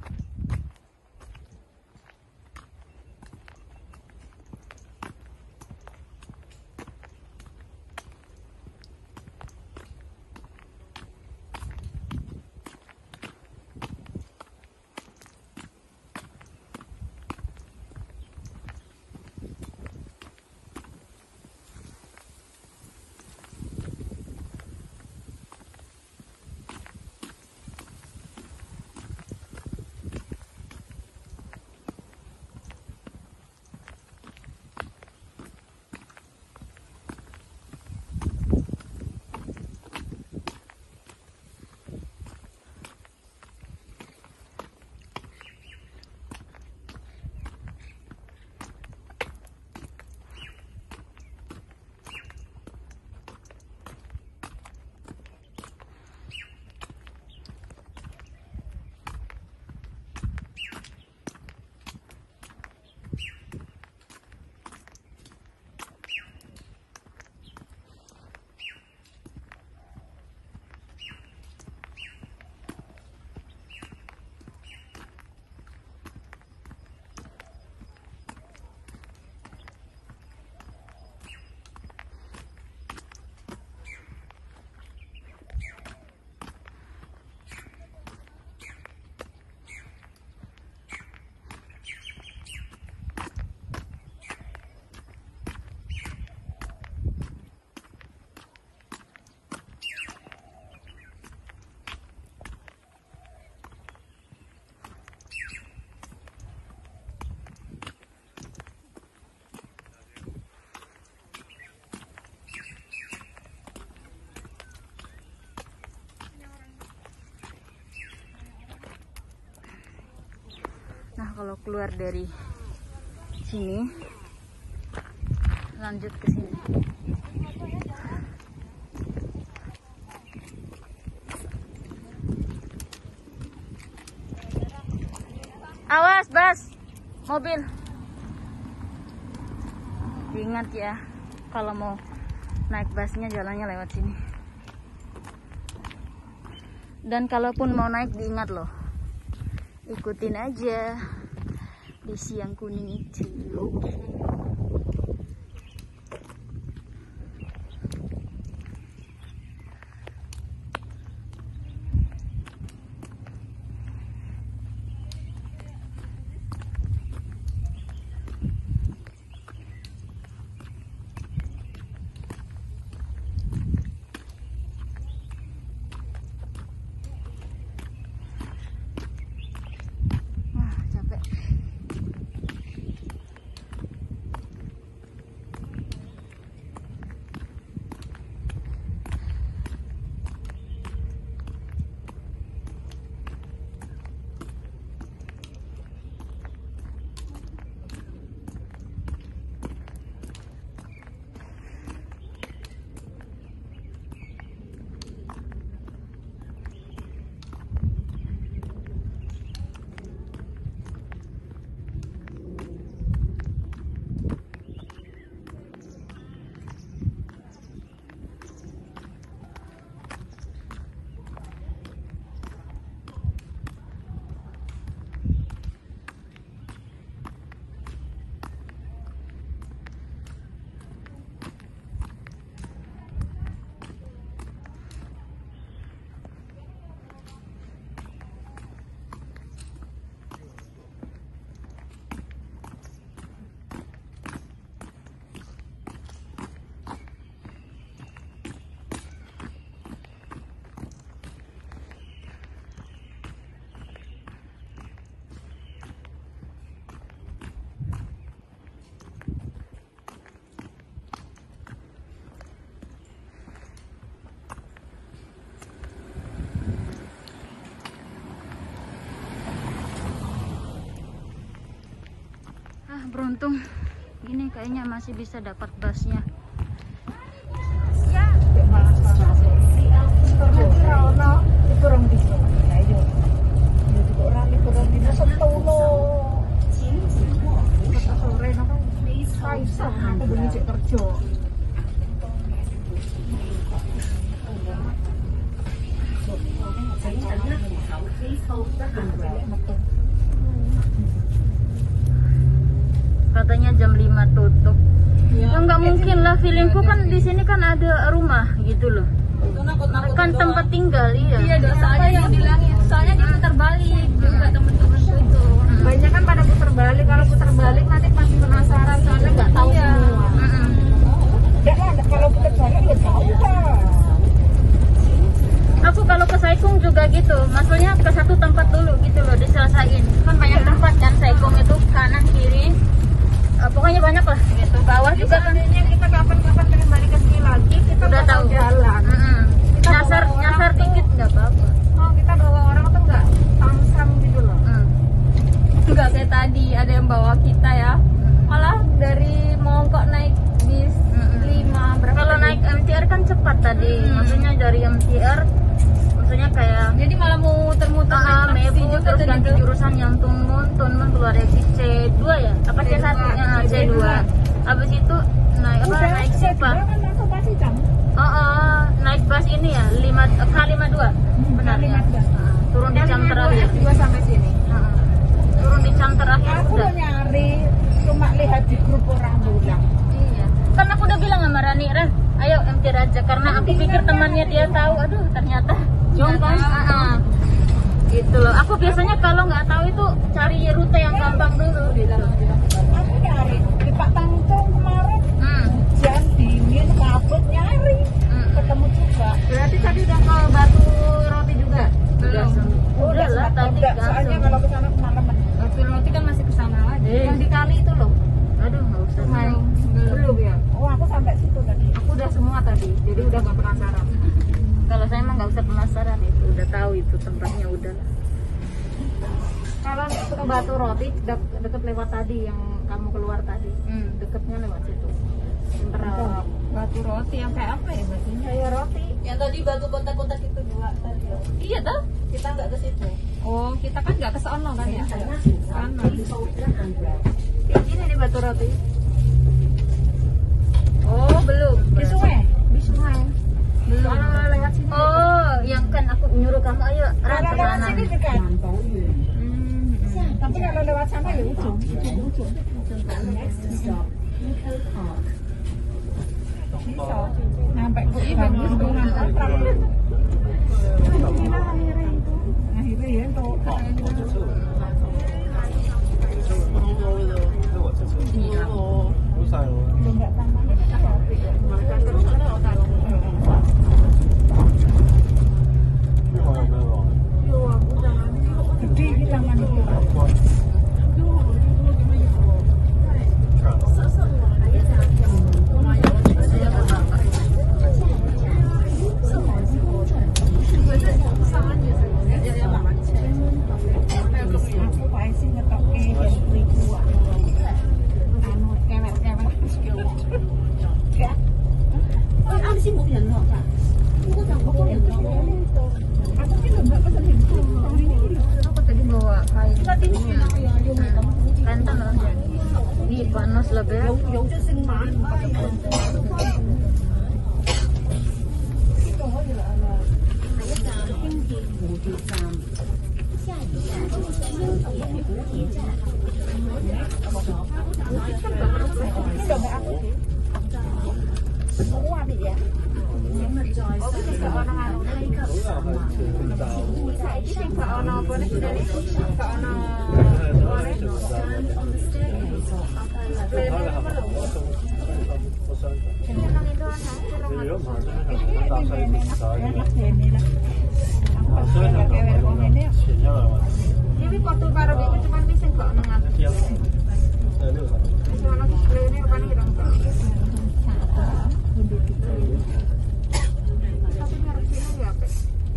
Nah, kalau keluar dari sini, lanjut ke sini. Awas, Bas, mobil. Ingat ya, kalau mau naik busnya jalannya lewat sini. Dan kalaupun mau naik diingat loh, ikutin aja besi yang kuning itu. Wah, capek. Beruntung ini kayaknya masih bisa dapat busnya. Katanya jam 5 tutup. Ya nggak mungkin lah, feelingku kan di sini kan ada rumah gitu loh. Kan tempat tinggal, iya. Iya, soalnya yang bilangin, soalnya dia putar balik juga temen-temenku itu. Banyak kan pada putar balik. Kalau putar balik nanti pasti penasaran soalnya nggak tahu semua. Ya kan, kalau putar balik nggak tahu kan. Aku kalau ke Saikung juga gitu, maksudnya ke satu tempat dulu gitu loh, diselesain. Kan banyak tempat kan, Saikung itu kanan kiri. Pokoknya banyak lah gitu. Bawah juga kan. Kita kapan-kapan pengen balik ke sini lagi, kita udah tahu jalan. Nyasar dikit nggak apa-apa. Oh, kita bawa orang tuh nggak samsam gitu loh. Nggak kayak tadi ada yang bawa kita ya. Malah dari Mongkok naik bis 5 berapa? Kalau naik MTR kan cepat tadi. Maksudnya dari MTR, maksudnya kayak jadi malah mau muter-muter Mebu terus ganti jurusan yang Tunmun keluar exit C2 ya? Apa C1? C2. Habis itu naik apa? Naik Sipa. Naik bus ini ya, K52. Benar ya. Turun di jam terakhir. Juga sampai sini. Turun di jam terakhir aku udah. Nyari, cuma lihat di grup orang bilang. Iya. Kan aku udah bilang sama Rani, Ren, ayo MTR aja karena aku pikir temannya dia tahu. Aduh, ternyata jauh kan. Gitu loh. Aku biasanya kalau nggak tahu itu cari rute yang gampang dulu gitu. Aku nyari di Pak Tangkong kemarin. Hujan dingin, kabut nyari. Ketemu juga. Berarti tadi udah ke Batu Roti juga? Belum. Udah lah tadi kan. Soalnya kalau ke sana kemalaman. Batu Roti kan masih ke sana aja. Yang di kali itu loh. Aduh, nggak usah. Belum ya? Oh, aku sampai situ tadi. Aku udah semua tadi. Jadi udah gak penasaran. Kalau saya emang nggak usah penasaran, itu udah tahu itu tempatnya udah. Kalau ke Batu Roti deket lewat tadi yang kamu keluar tadi. Deketnya lewat situ. Batu Roti yang kayak apa ya batunya? Kayak roti. Yang tadi batu kotak-kotak itu dua tadi. Iya toh? Kita nggak ke situ. Oh, kita kan nggak ke sono kan ya? Sana. Ini nih Batu Roti. Oh, belum. Di sungai. Di sungai. Belum. Lewat sini. Oh, yang kan aku nyuruh kamu ayo Sampai kok bagus akhirnya ya untuk panas lah Beb. Ini foto karo iki cuman wis sing gak ono ngatur. Wis ono display-ne rupane ireng. Tapi harus ini ya, Pak.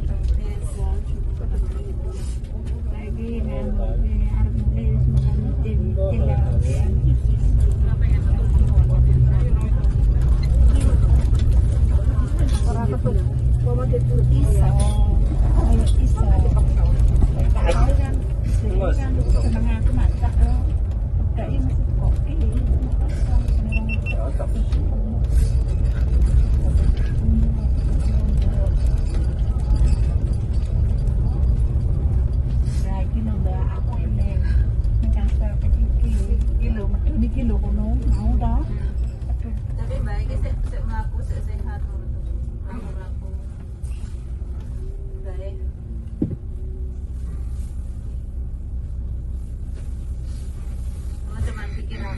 Lagi arep nulis ora ketuk. Bawa ditulis iso. Ayo iso. Seneng aku masak loh. Udah ini kok ini. Lagi nambah apa ini? Mencapai kilo, ini kilo kono mau dah. Tapi baik sih melaku sehat laku. Baik. Teman pikiran.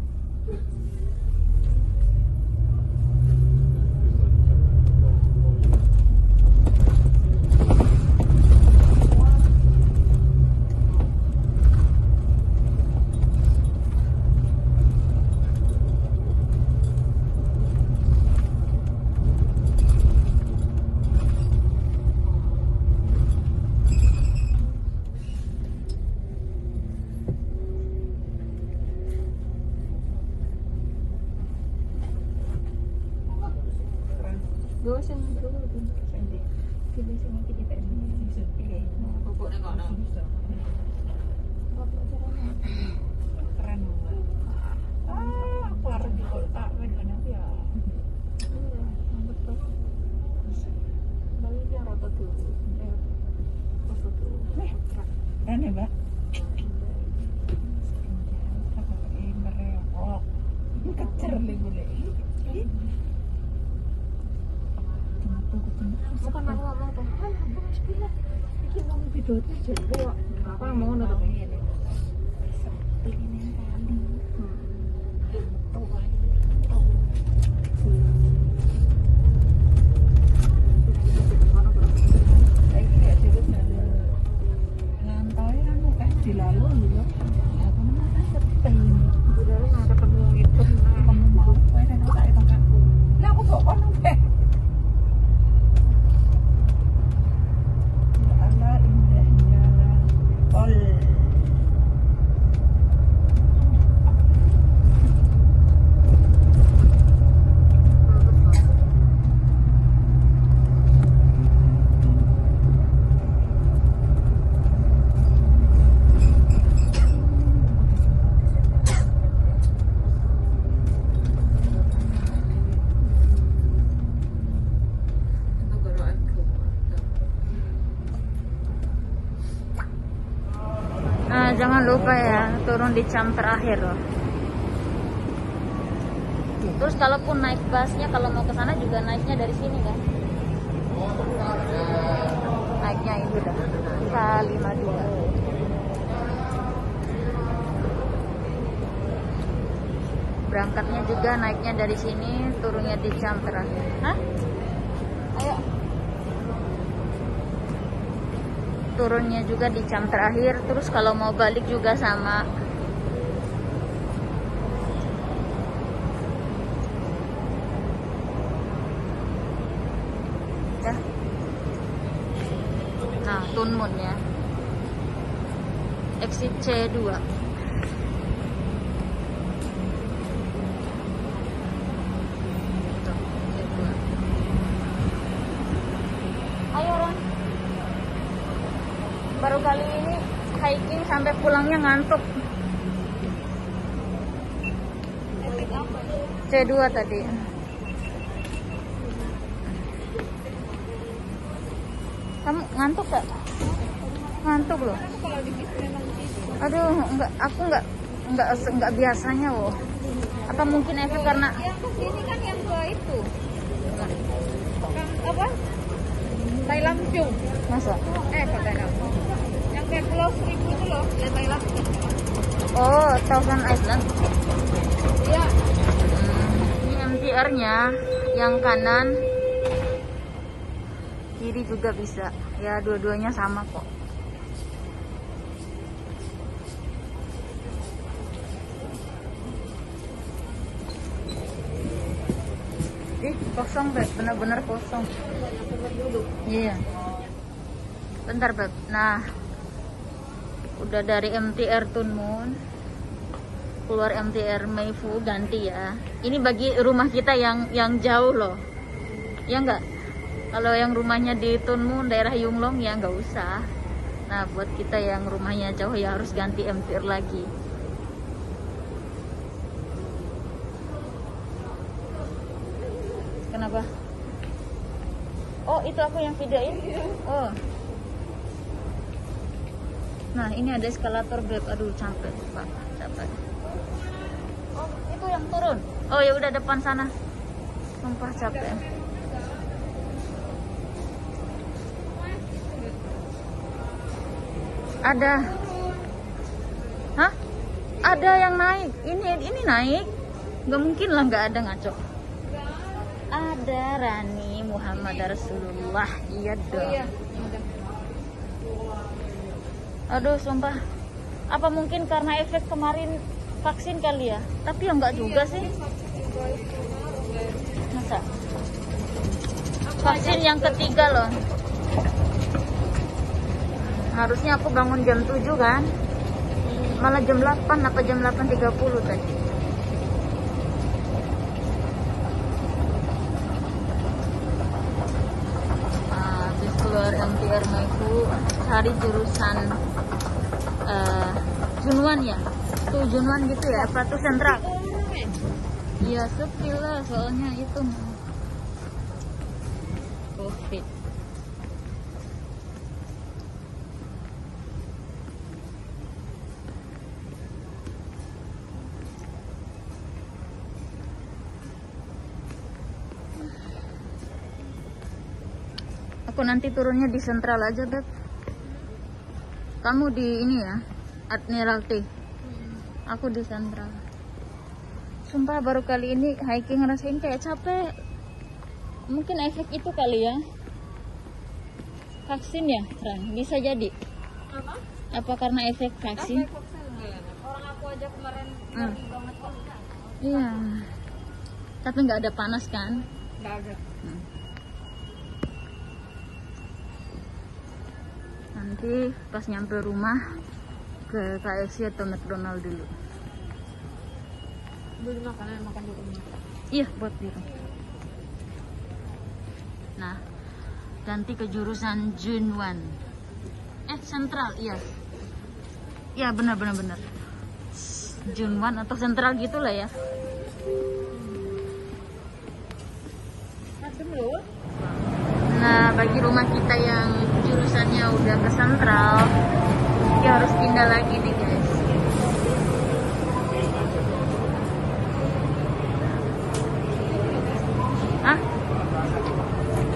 Gue sing dulu sendiri. Kita sing kita ini pokoknya kok nang. Keren banget. Keluar di kota bener ya. Betul. Balik dia rata dulu. Foto dulu. Keren ya, Mbak. Kecer boleh. Bukan aku ngomong tuh, abang sepilah ini mau video itu jadi apa mau nonton ini ini kali lantai kan bukan di lalu gitu aku mana sepi di lalu nggak ketemu itu kamu mau ada nggak itu kan lah aku bawa nongkrong indahnya tol Jangan lupa ya, turun di jam terakhir loh. Terus kalaupun naik busnya, kalau mau ke sana juga naiknya dari sini kan? Naiknya itu dah K52. Berangkatnya juga naiknya dari sini, turunnya di jam terakhir. Hah? Ayo. Turunnya juga di jam terakhir. Terus kalau mau balik juga sama. Ya. Nah, Tuen Mun ya. Exit C2. Ayo Ron. Baru kali ini hiking sampai pulangnya ngantuk. C2 tadi. Kamu ngantuk gak? Ngantuk loh. Aduh, aku enggak biasanya loh. Apa mungkin efek karena Yang kesini kan yang ke itu. Apa? Thailand Chung. masa? Ke Thailand. Yang kayak Pulau Seribu itu loh, ya Thailand. Oh, Thousand Island. Iya. Ini MTR-nya yang kanan, kiri juga bisa. Ya, dua-duanya sama kok. Kosong Beb, bener-bener kosong. Iya. Bentar Beb. Nah, udah dari MTR Tuen Mun, keluar MTR Mei Phu, ganti ya. Ini bagi rumah kita yang jauh loh, ya enggak? Kalau yang rumahnya di Tuen Mun daerah Yunglong ya nggak usah. Nah, buat kita yang rumahnya jauh ya harus ganti MTR lagi. Kenapa? Oh, itu aku yang videoin. Oh. Nah, ini ada eskalator Beb. Aduh, capek, Pak. Capek. Oh, itu yang turun. Oh, ya udah depan sana. Sumpah capek. Ada. Hah? Ada yang naik. Ini naik. Nggak mungkin lah nggak ada, ngaco. Ada Rani Muhammad Rasulullah. Iya dong. Aduh, sumpah. Apa mungkin karena efek kemarin vaksin kali ya? Tapi ya enggak juga sih. Masa? Vaksin yang ketiga loh. Harusnya aku bangun jam 7 kan? Malah jam 8 apa jam 8.30 tadi. Keluar MTR Mei Phu, cari jurusan Junwan ya, tuh Junwan gitu ya, Pratu Sentral. Iya sepi lah, soalnya itu COVID. Aku nanti turunnya di Sentral aja, Beb. Kamu di ini ya, Admiralty. Aku di Sentral. Sumpah baru kali ini hiking ngerasain kayak capek. Mungkin efek itu kali ya. Vaksin ya, Ran? Bisa jadi. Apa? Apa karena efek vaksin? Orang aku aja kemarin banget kok. Iya. Tapi nggak ada panas kan? Nggak ada. Nanti pas nyampe rumah ke KFC atau McDonald dulu. Beli makanan, makan di rumah. Iya, buat biru. Nah, ganti ke jurusan Junwan. Sentral, iya. Iya, benar. Junwan atau Sentral gitulah ya. Adem loh. Nah, bagi rumah kita yang jurusannya udah ke Sentral, ya harus pindah lagi nih guys.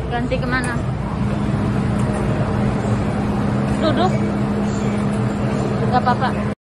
Ganti kemana? Duduk. Gak apa-apa.